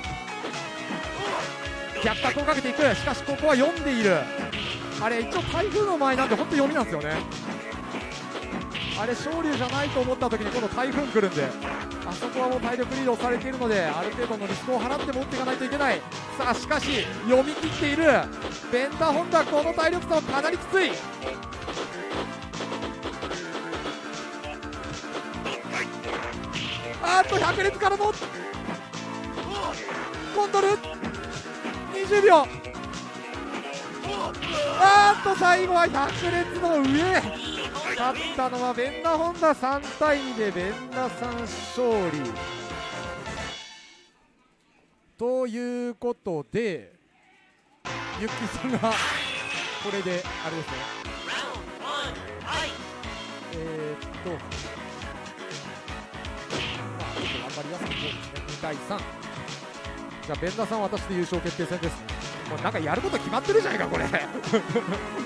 逆角をかけていく。しかしここは読んでいる。あれ一応台風の前なんで本当読みなんですよね。あれ昇竜じゃないと思った時に今度台風来るんで、あそこはもう体力リードされているのである程度のリスクを払って持っていかないといけない。さあしかし読み切っているベンダホンダ。この体力差はかなりきつい。 あーっと百列からのコントルにじゅうびょう、あーっと最後は百列の上、勝ったのはベンダホンダさんたいにでベンダさん勝利ということで、ゆっきーさんがこれであれですね、えー、っとまあちょっと頑張りやすくそうですね、にたいさん、じゃあベンダさん私で優勝決定戦ですね。もうなんかやること決まってるじゃないかこれありました。いや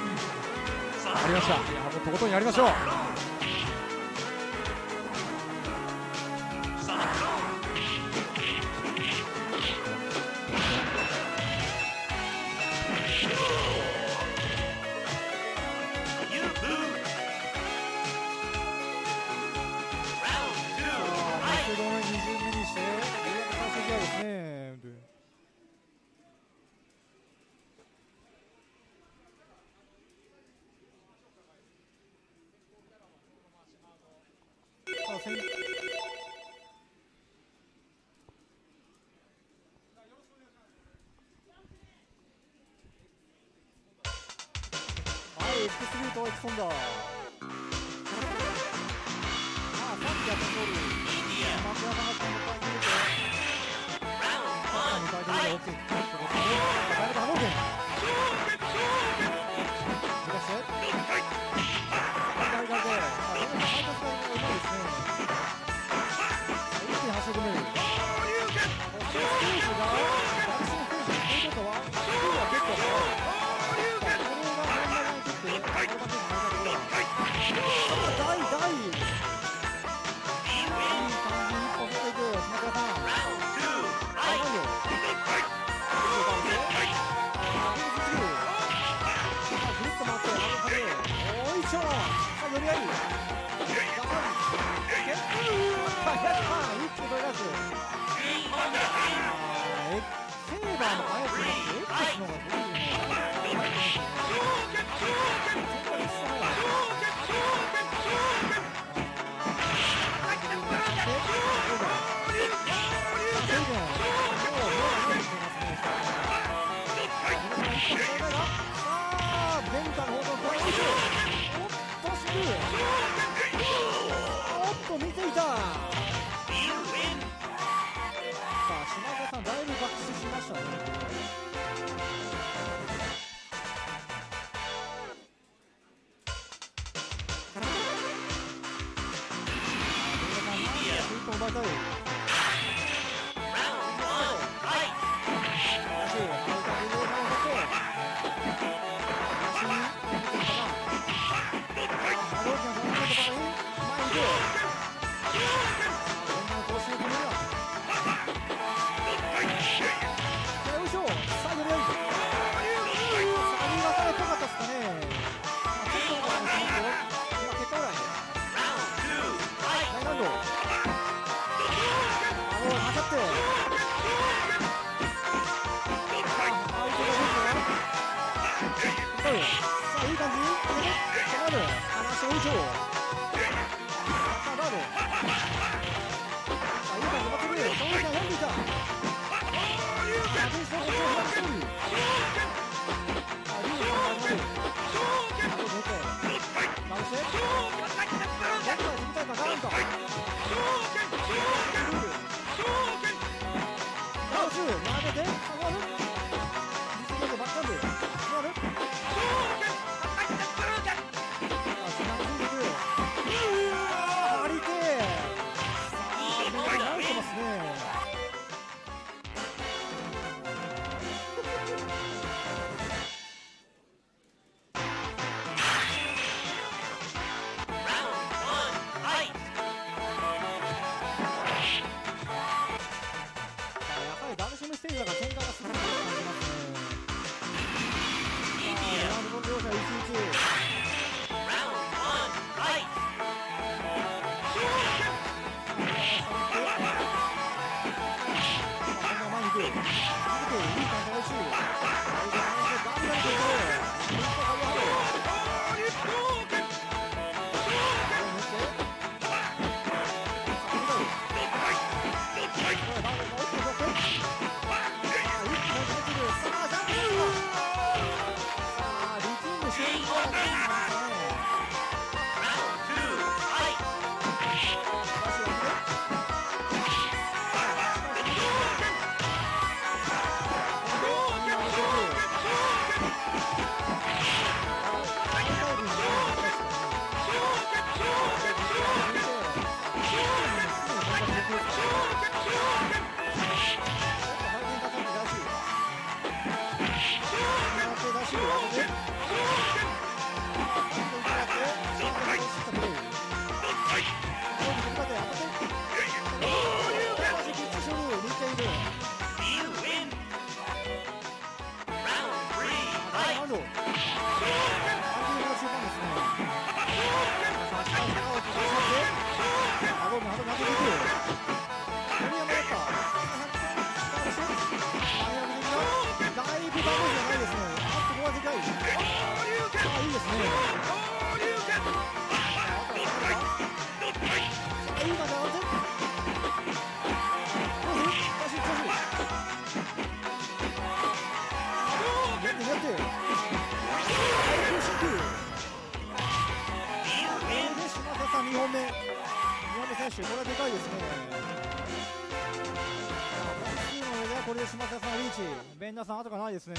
もうとことんやりましょう。 エクスビートエクソンダー、ああさっきやった通りマキアさんがちゃんと迎えてると迎えてると大きいダイレクト波動拳出して左側でさあ今の配達がうまいですね。一気に走り込める、そしてステージがダンスのステージということはスピードは結構速い。大大いい感じに一歩出ていく島倉さん、大丈夫ぐるっと回って上げおいしょ、さあ寄り合い一気に取り出す、セーバーの速くなって X の方が出てるね。おっと見ていた。さあ島田さんだいぶ爆死しましたね。奪いたい。 さんにほんめ、にほんめ選手、これはでかいですね。本数の上ではこれで島田さんリーチ、ベンダーさん後がないですね。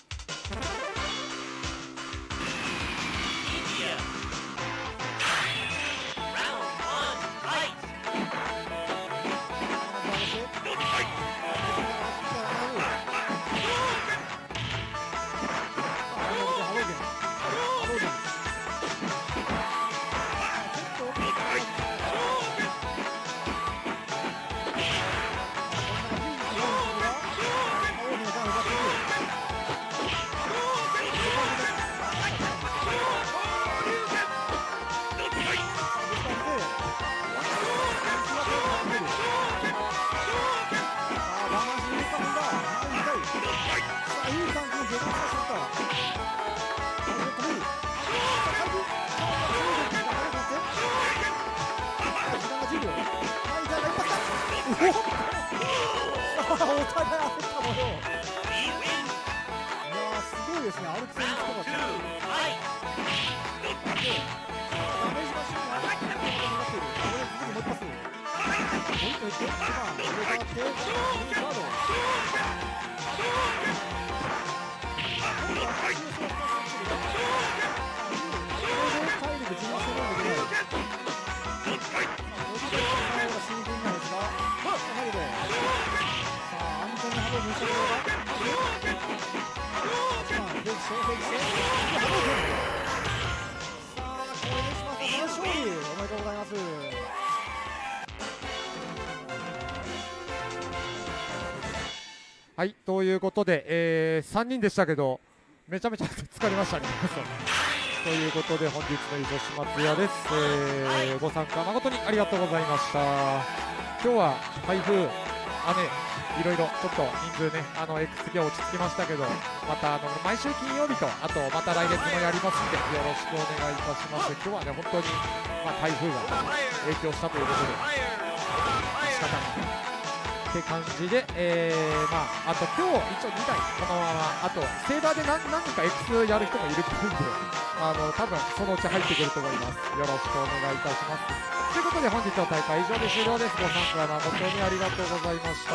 はい、ということで、えー、さんにんでしたけど、めちゃめちゃ疲れましたね。ということで、本日の優勝島津屋です、えー。ご参加誠にありがとうございました。今日は台風、雨、いろいろちょっと人数ね、あの X 系落ち着きましたけど、またあの毎週金曜日と、あとまた来月もやりますんで、よろしくお願いいたします。今日はね、本当に、まあ、台風が影響したということで、仕方ない。って感じで、えーまあ、あと今日一応にだいこのまま、あとセーバーで 何, 何人か X やる人もいると思うんで、あの多分そのうち入ってくると思います。よろしくお願いいたします。ということで本日の大会以上で終了です。ご参加誠にありがとうございました。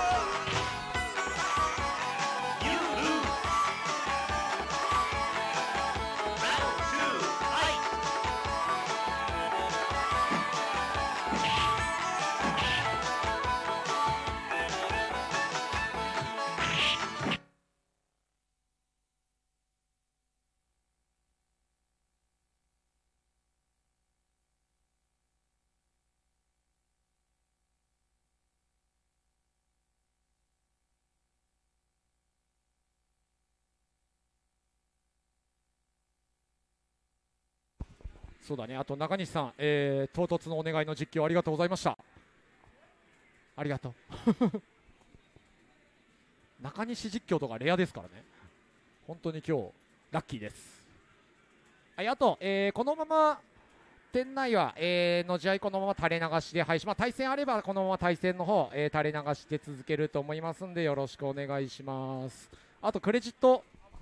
そうだね、あと中西さん、えー、唐突のお願いの実況ありがとうございました。ありがとう中西実況とかレアですからね、本当に今日ラッキーです。はい、あと、えー、このまま店内は、えー、の試合このまま垂れ流しで配信、まあ、対戦あればこのまま対戦の方、えー、垂れ流して続けると思いますんで、よろしくお願いします。あとクレジット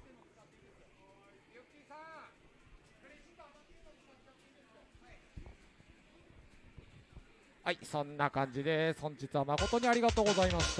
はい、そんな感じです。本日は誠にありがとうございました。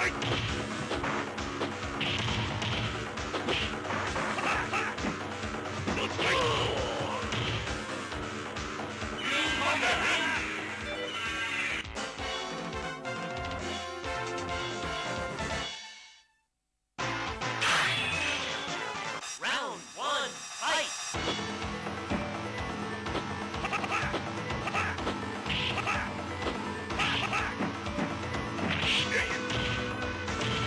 Round one, fight!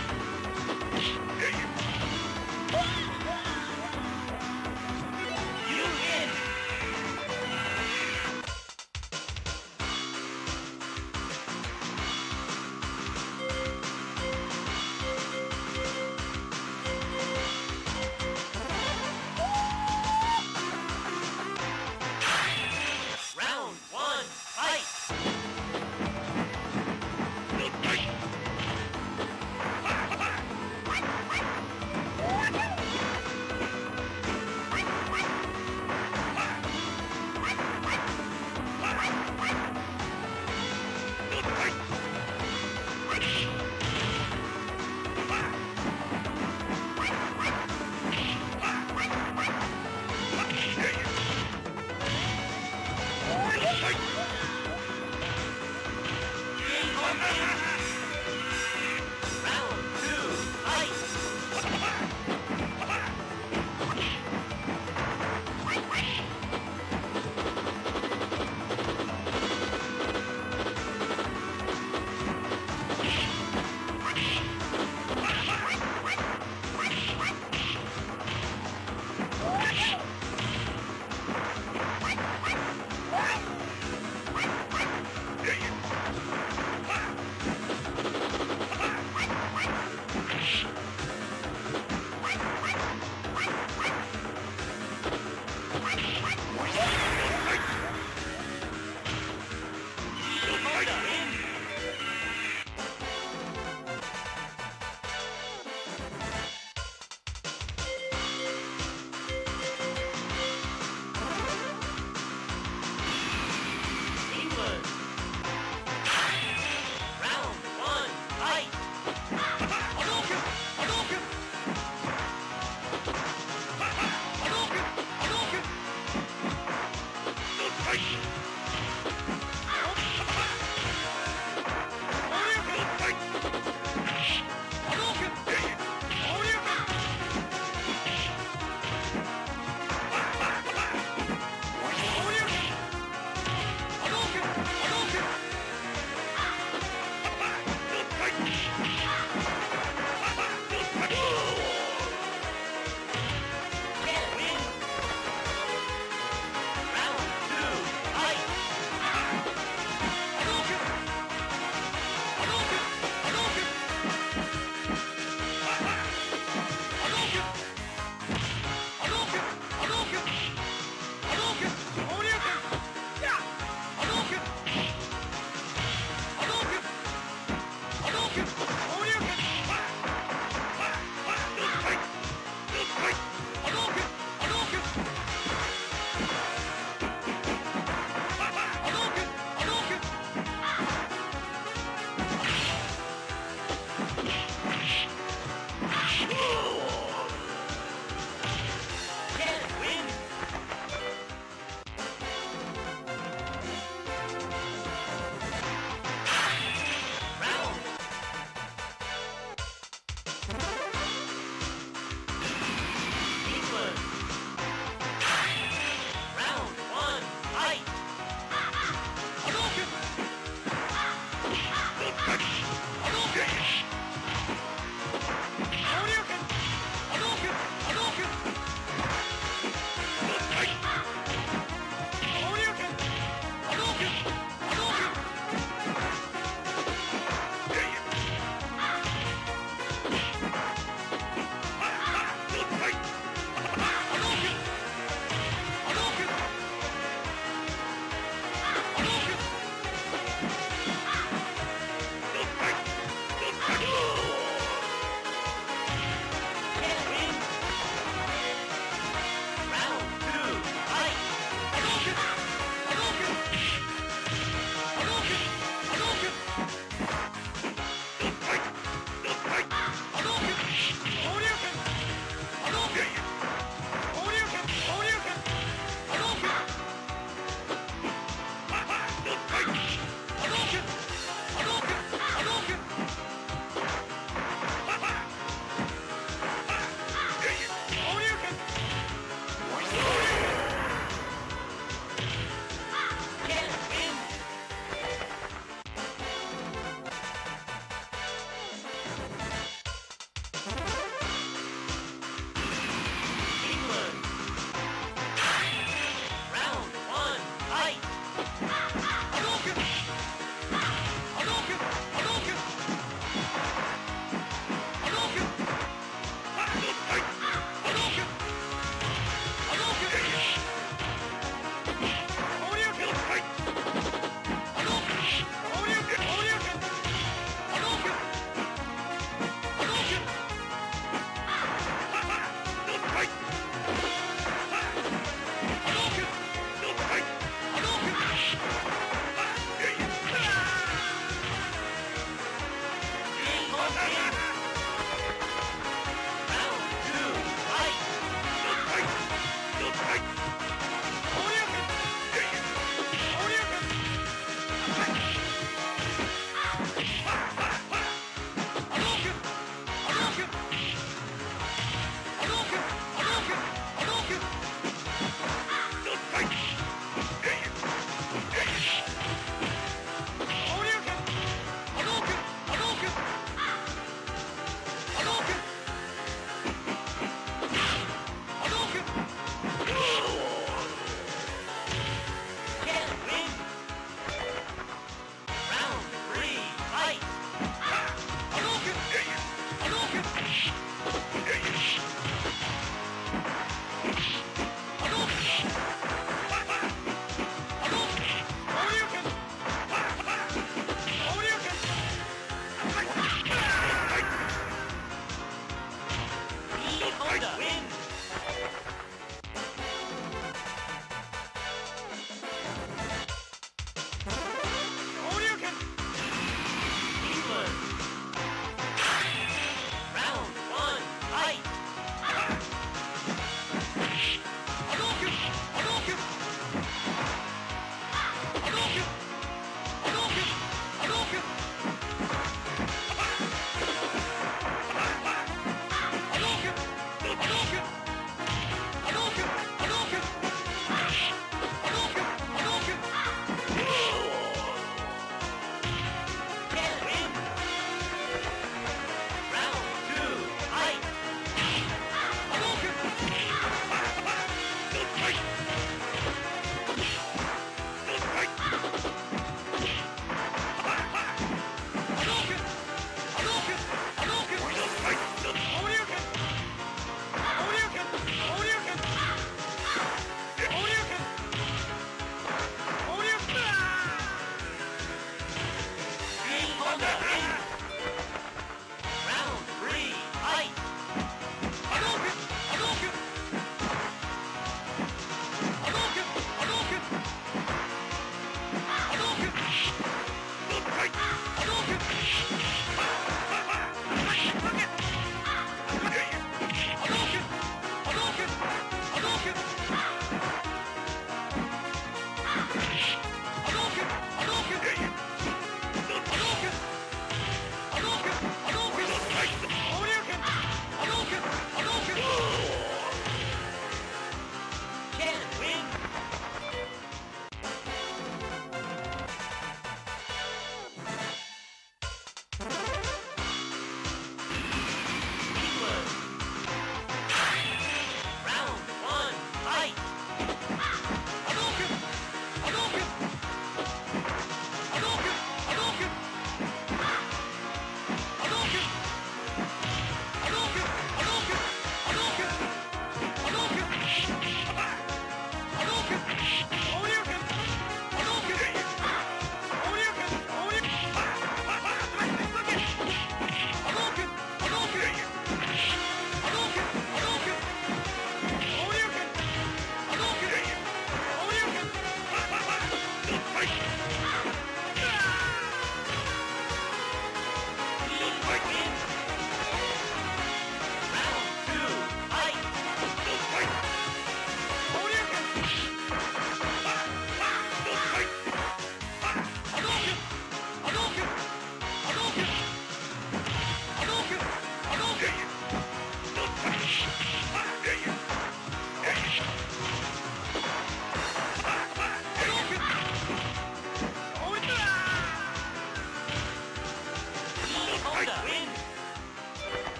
こ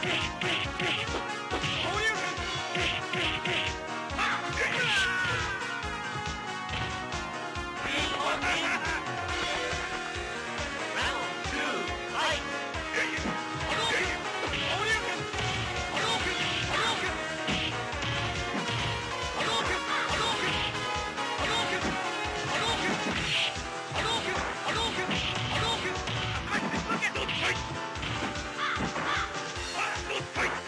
Fight!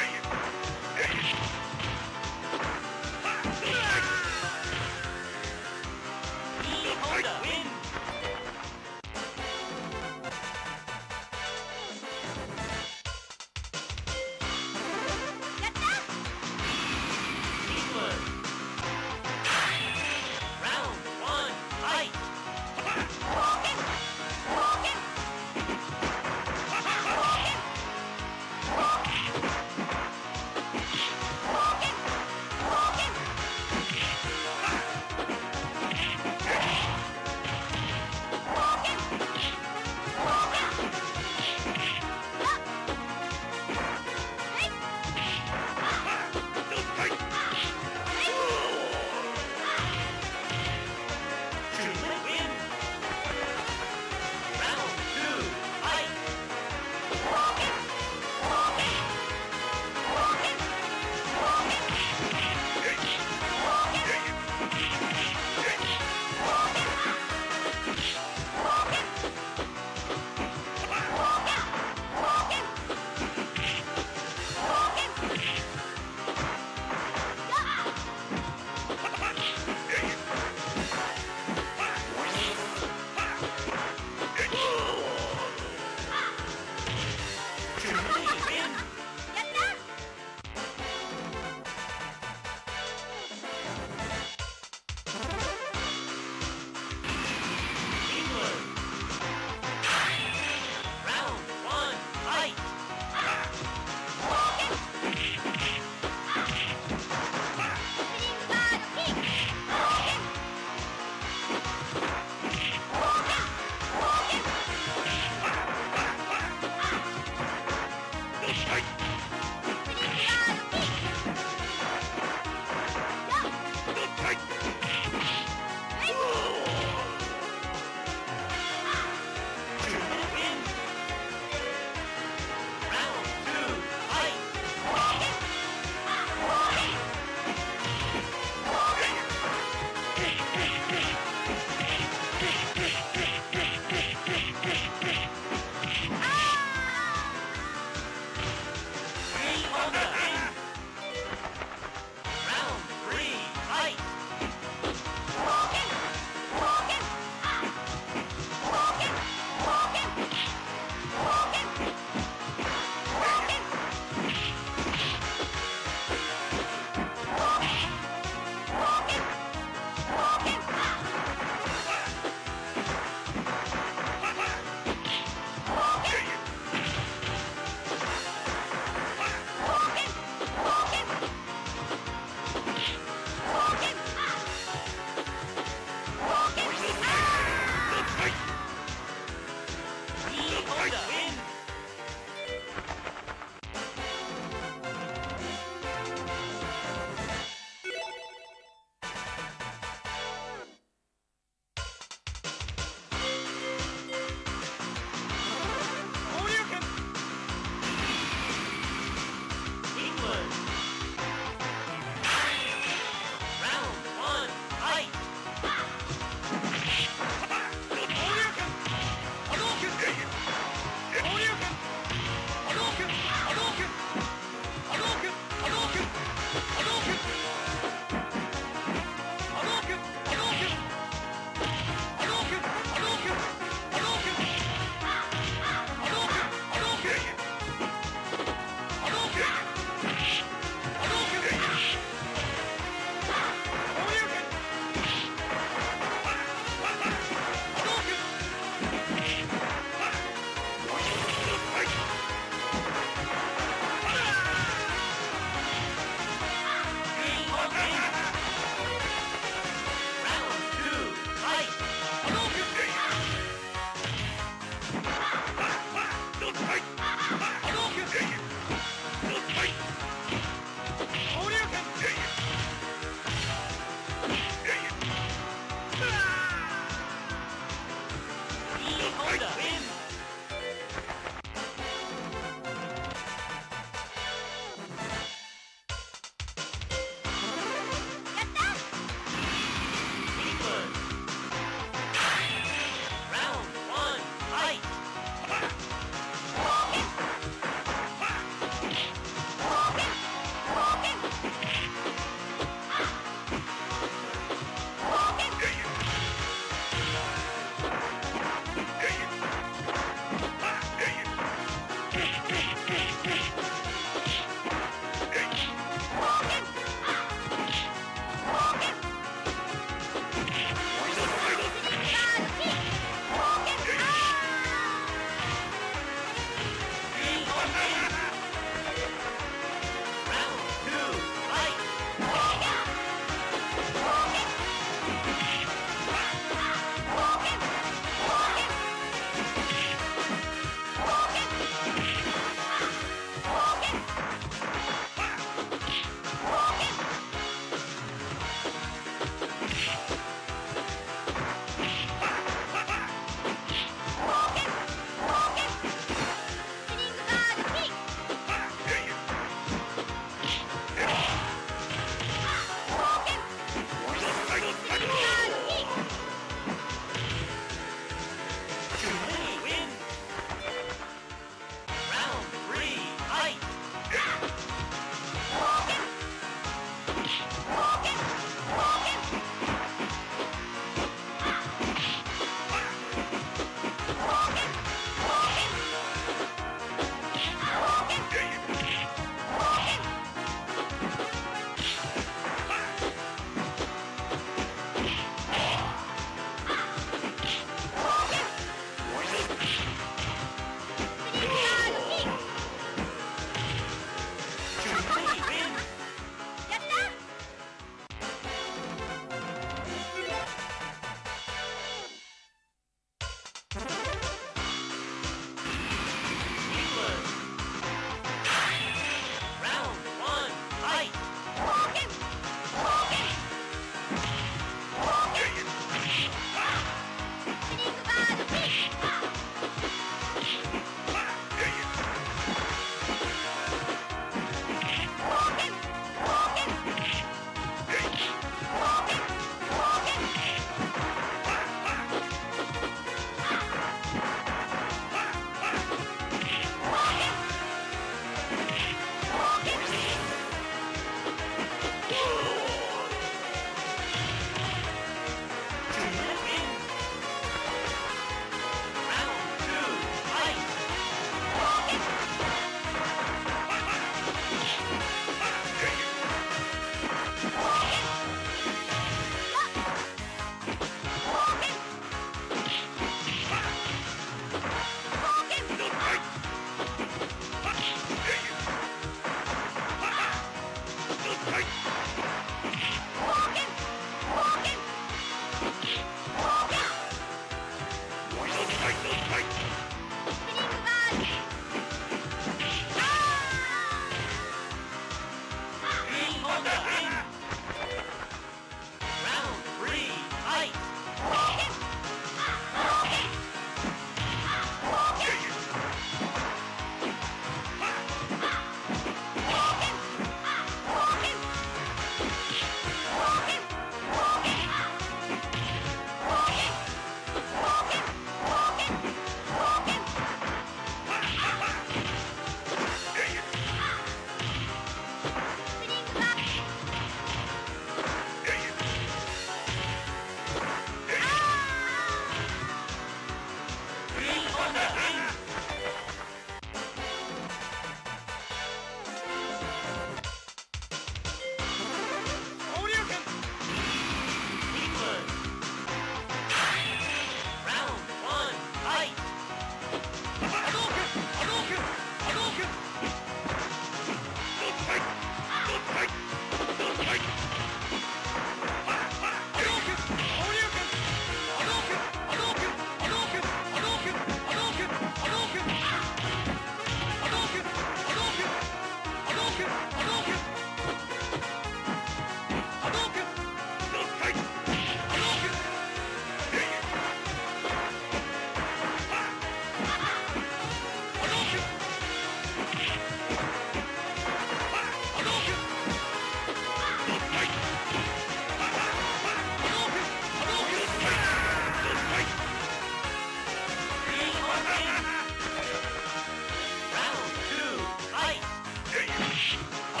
Round two, fight!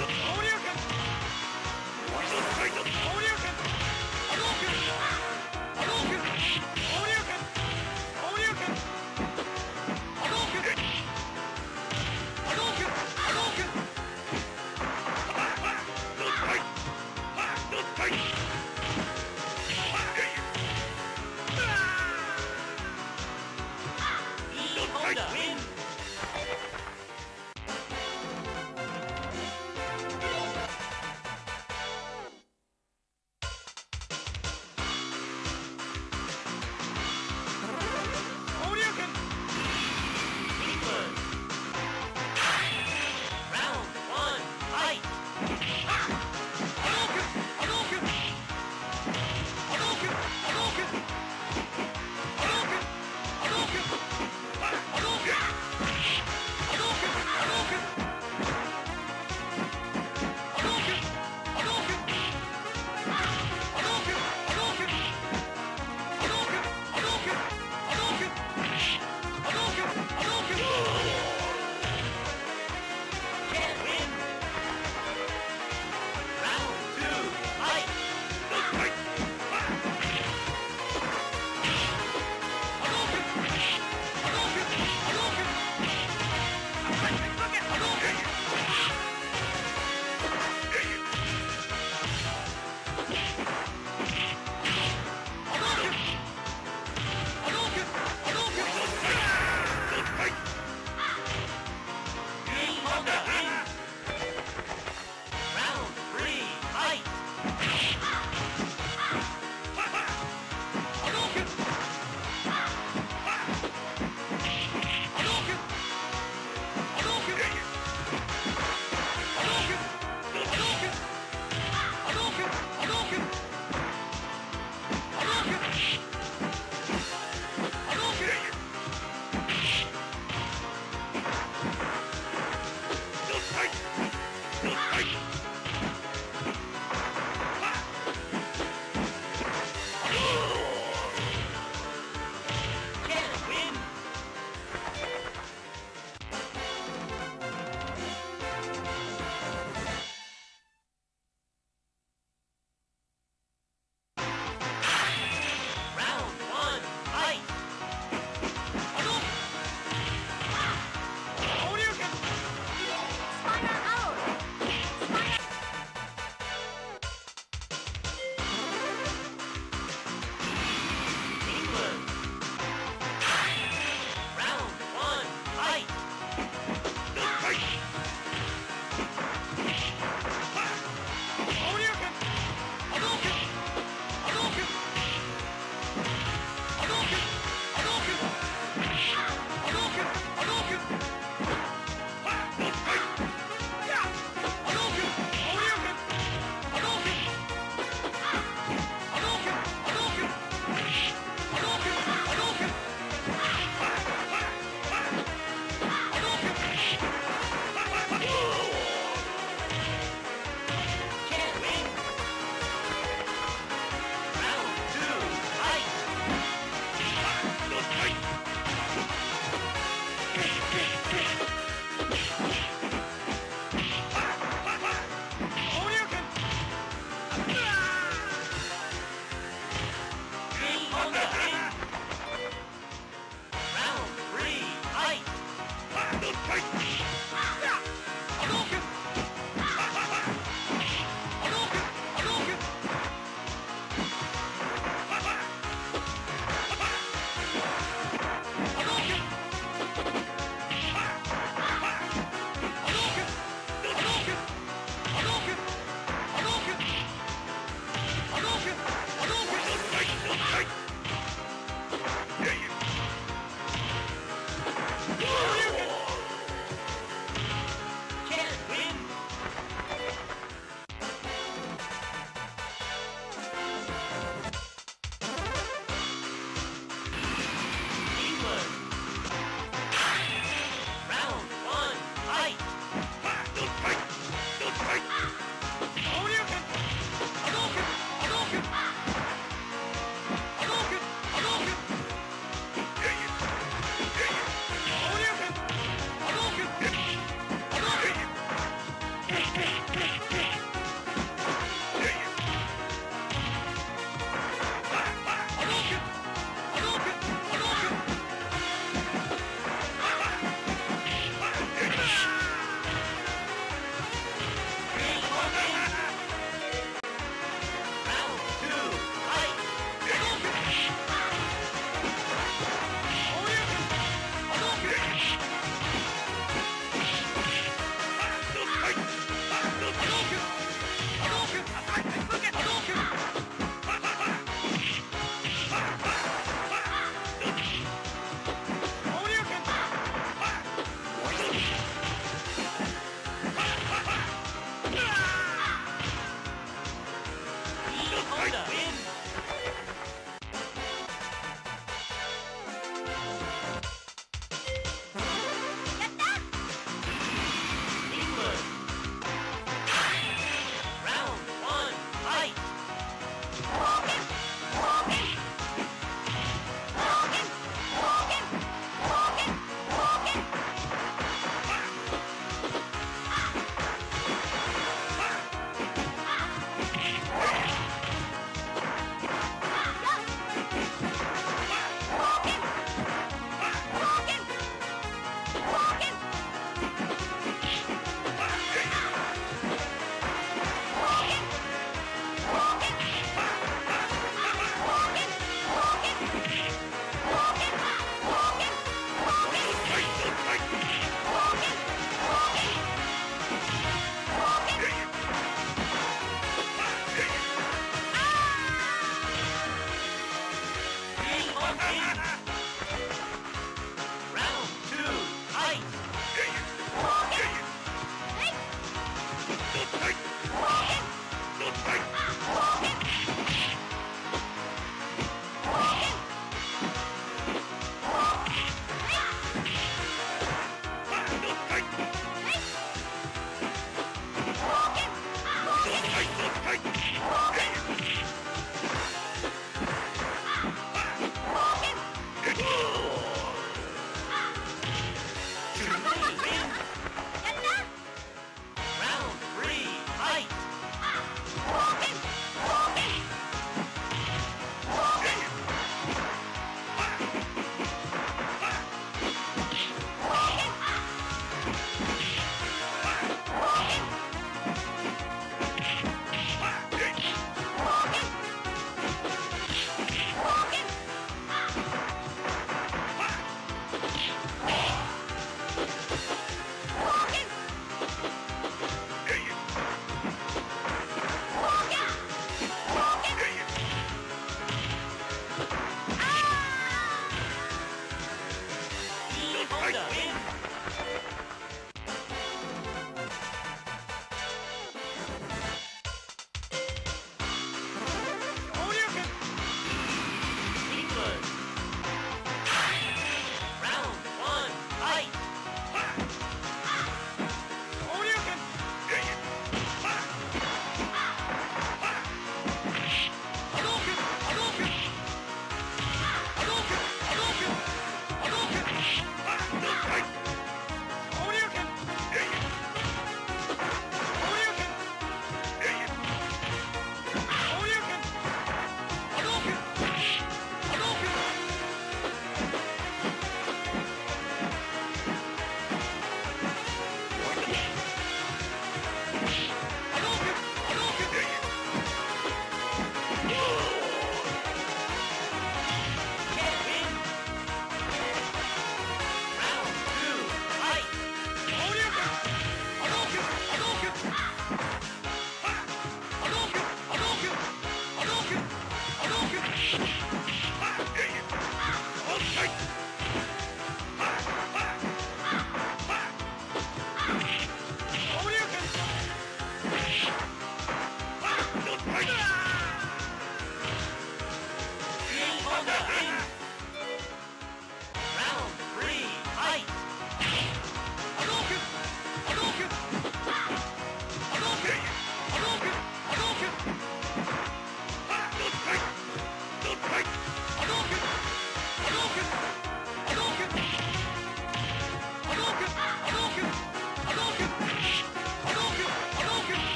ス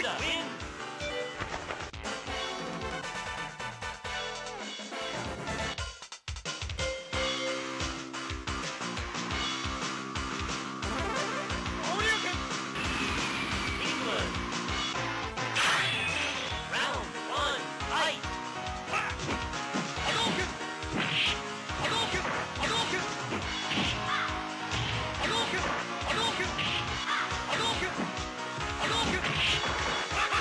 Hadouken!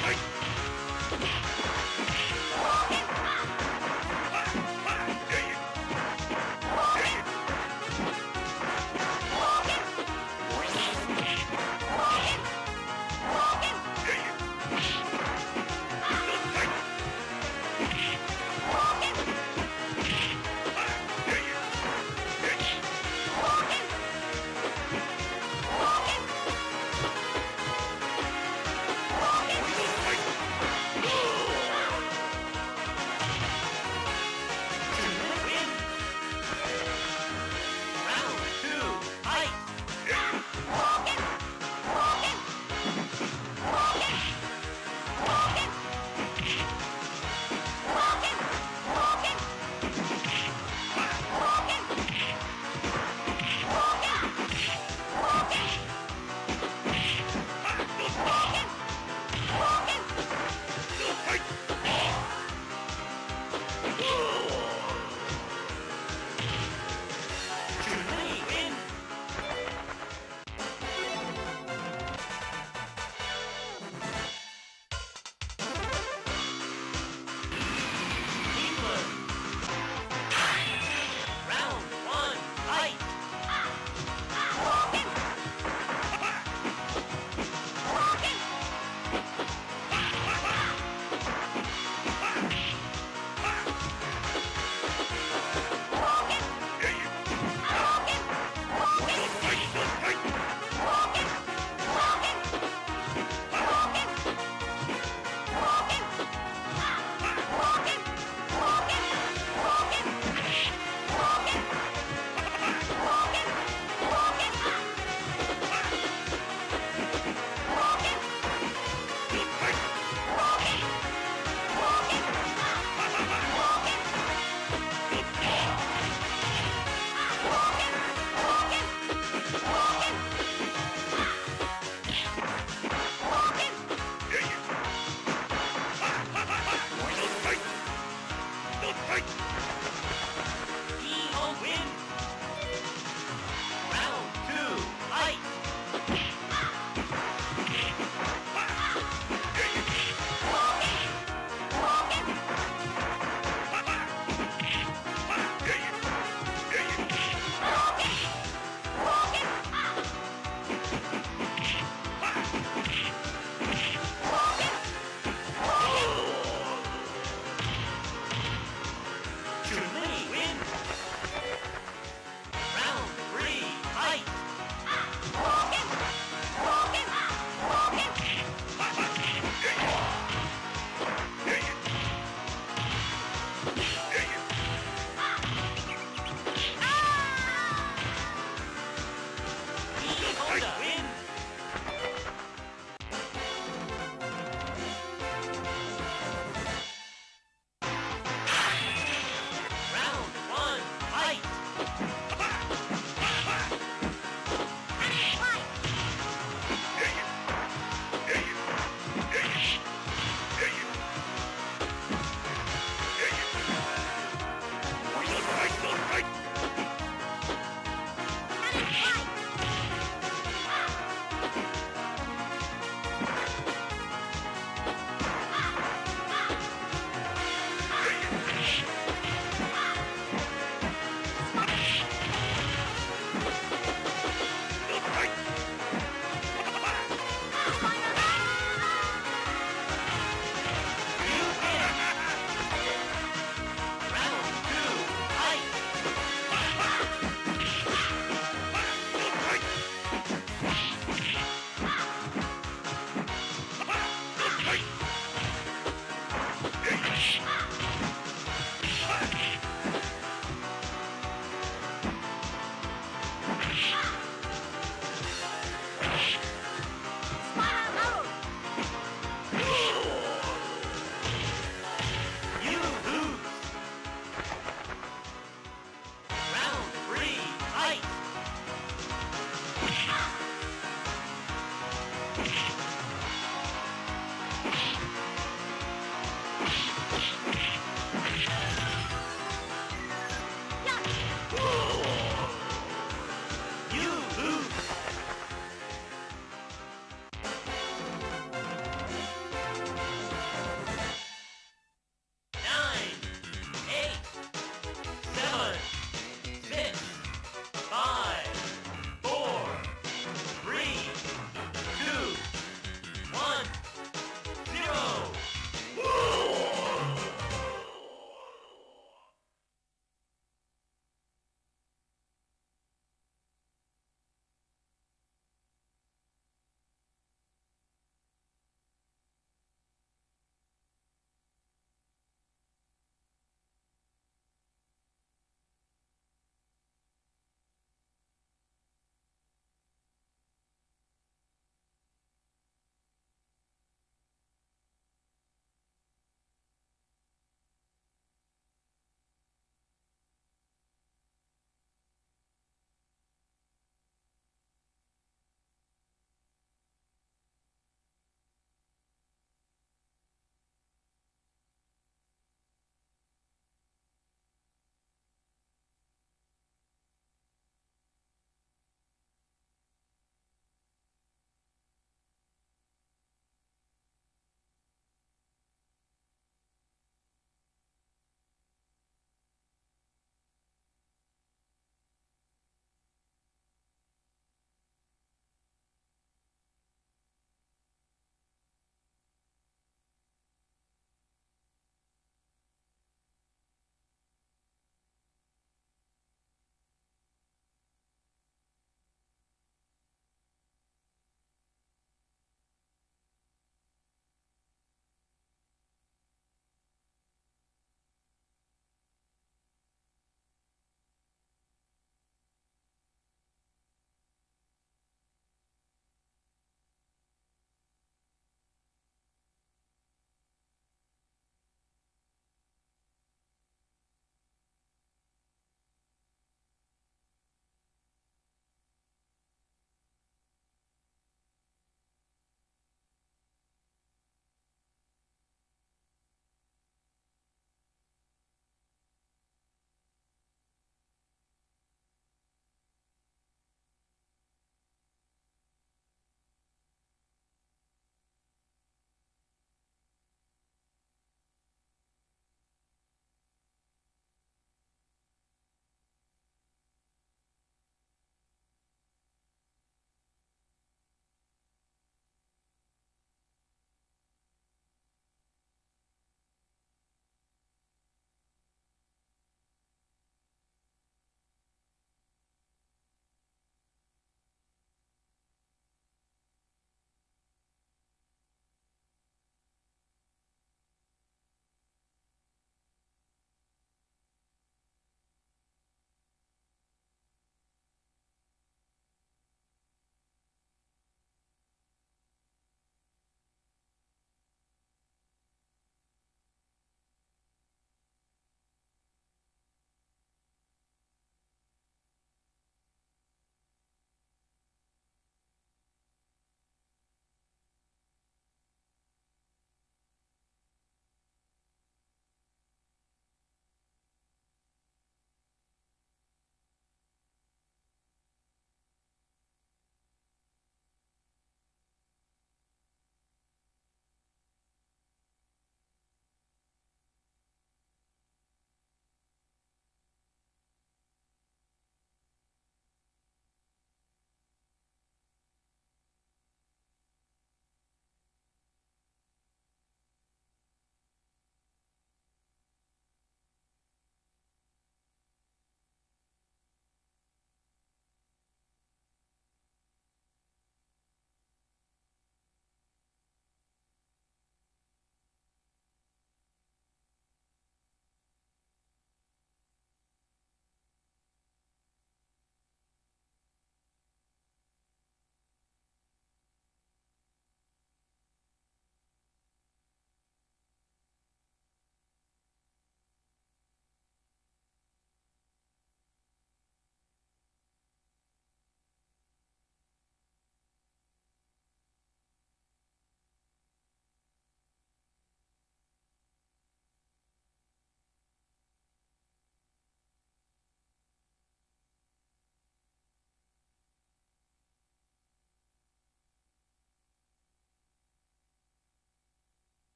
さ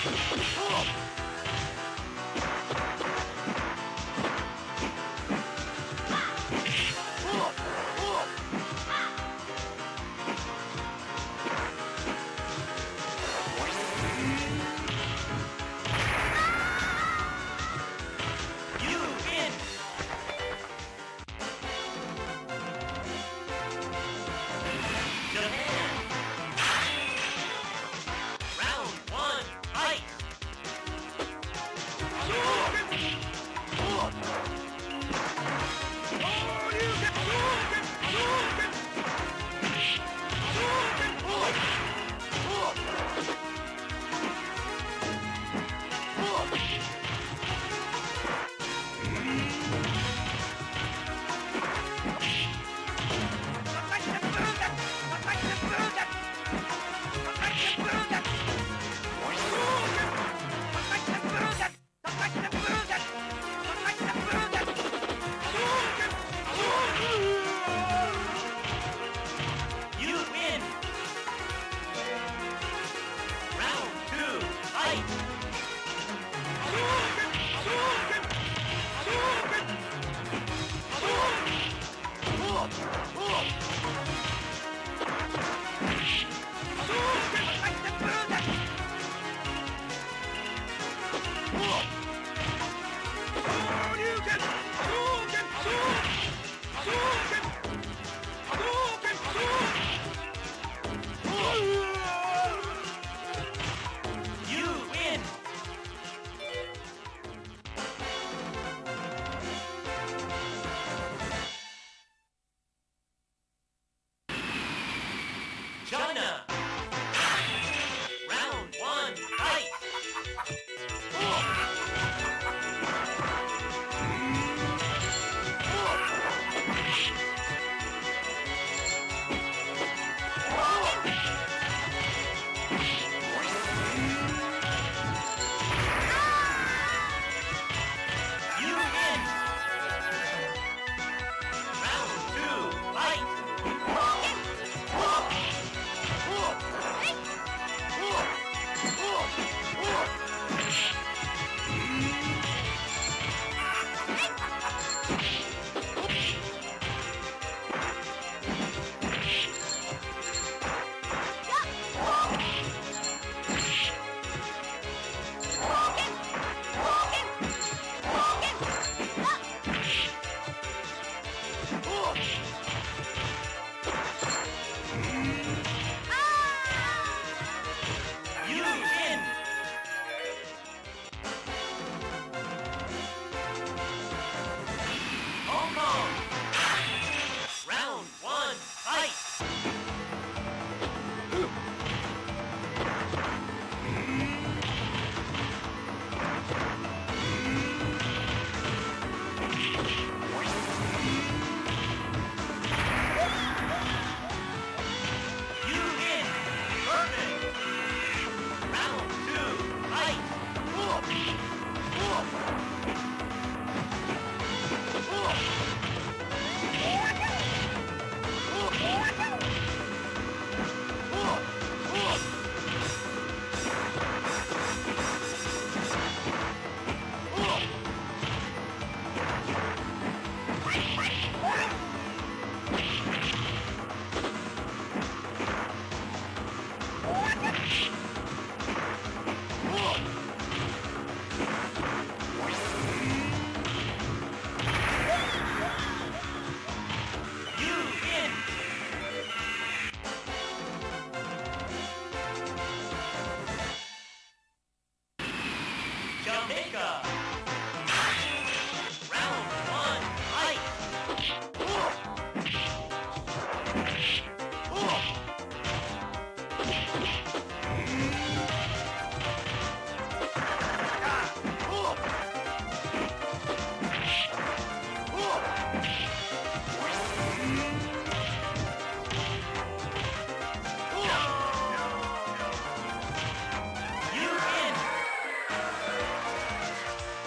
ジ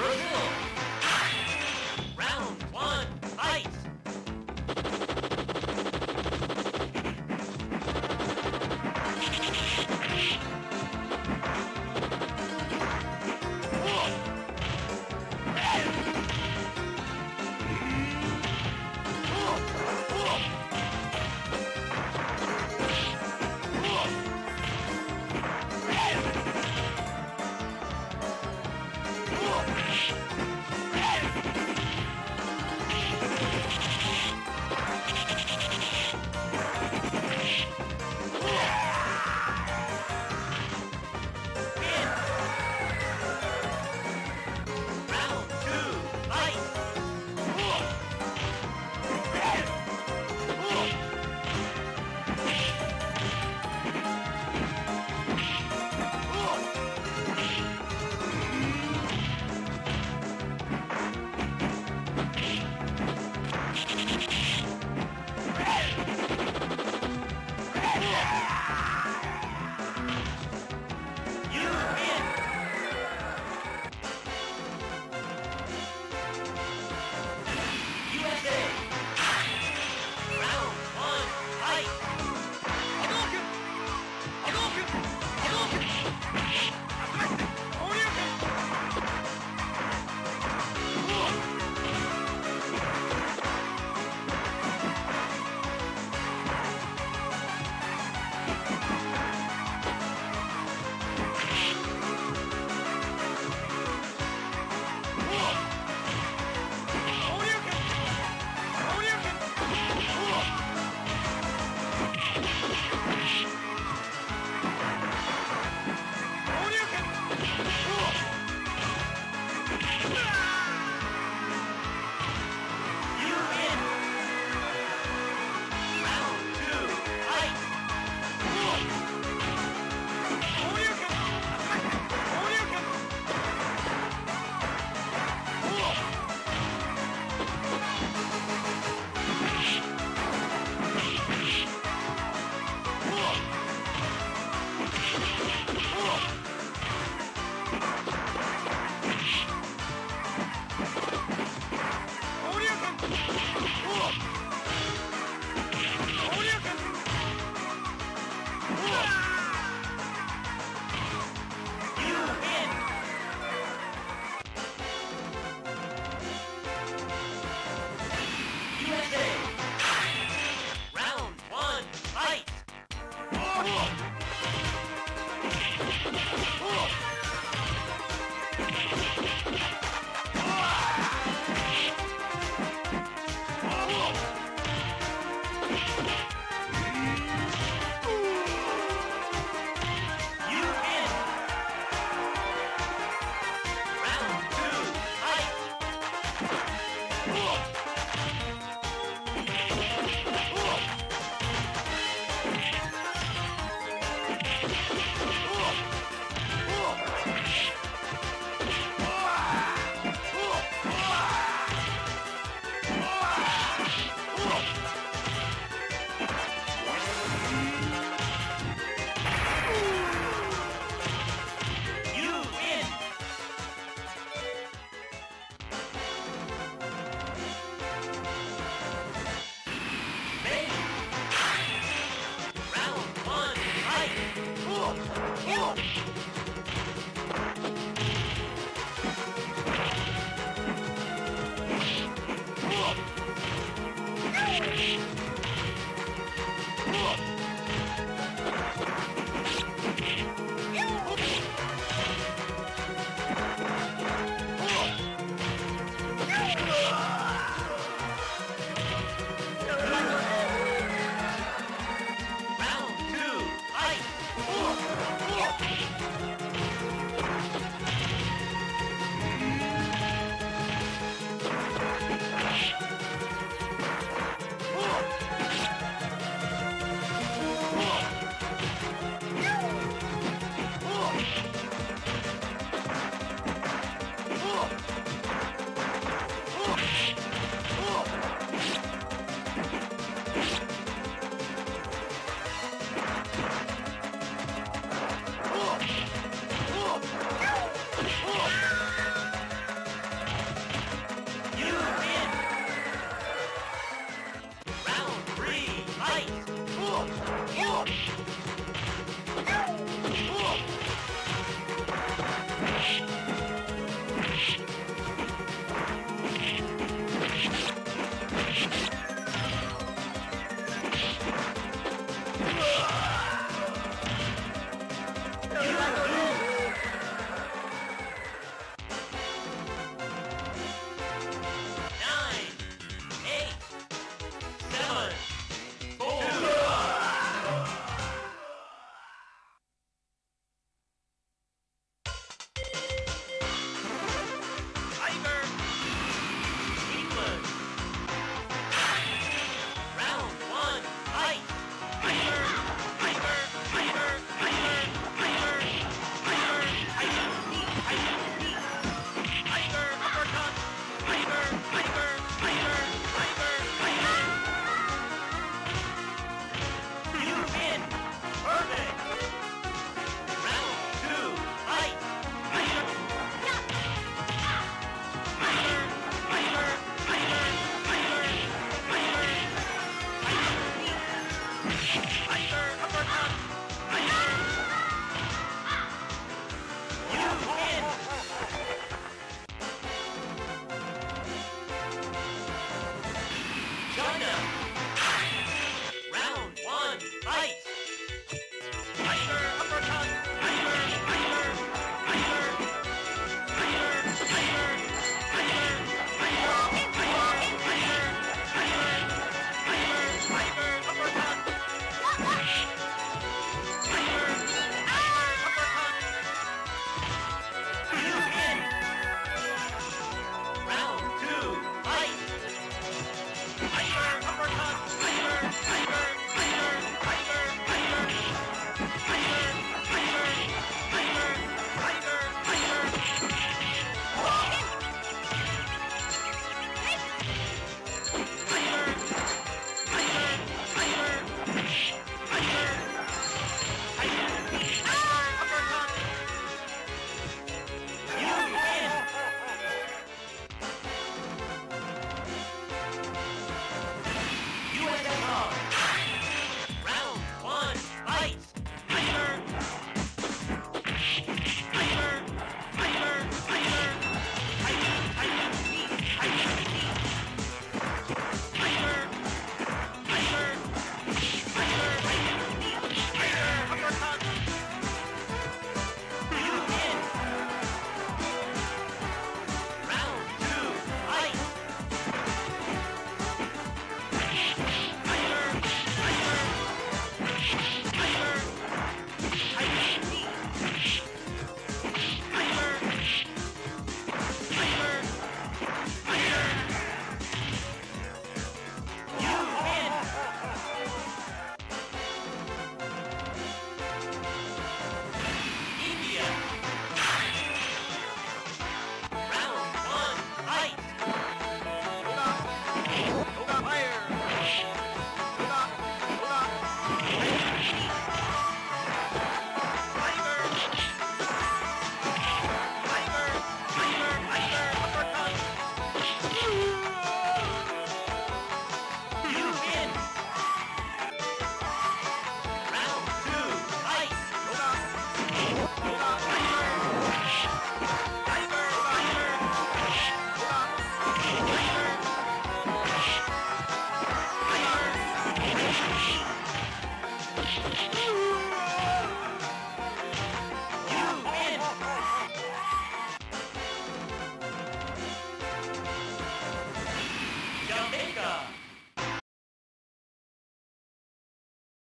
Round one, fight!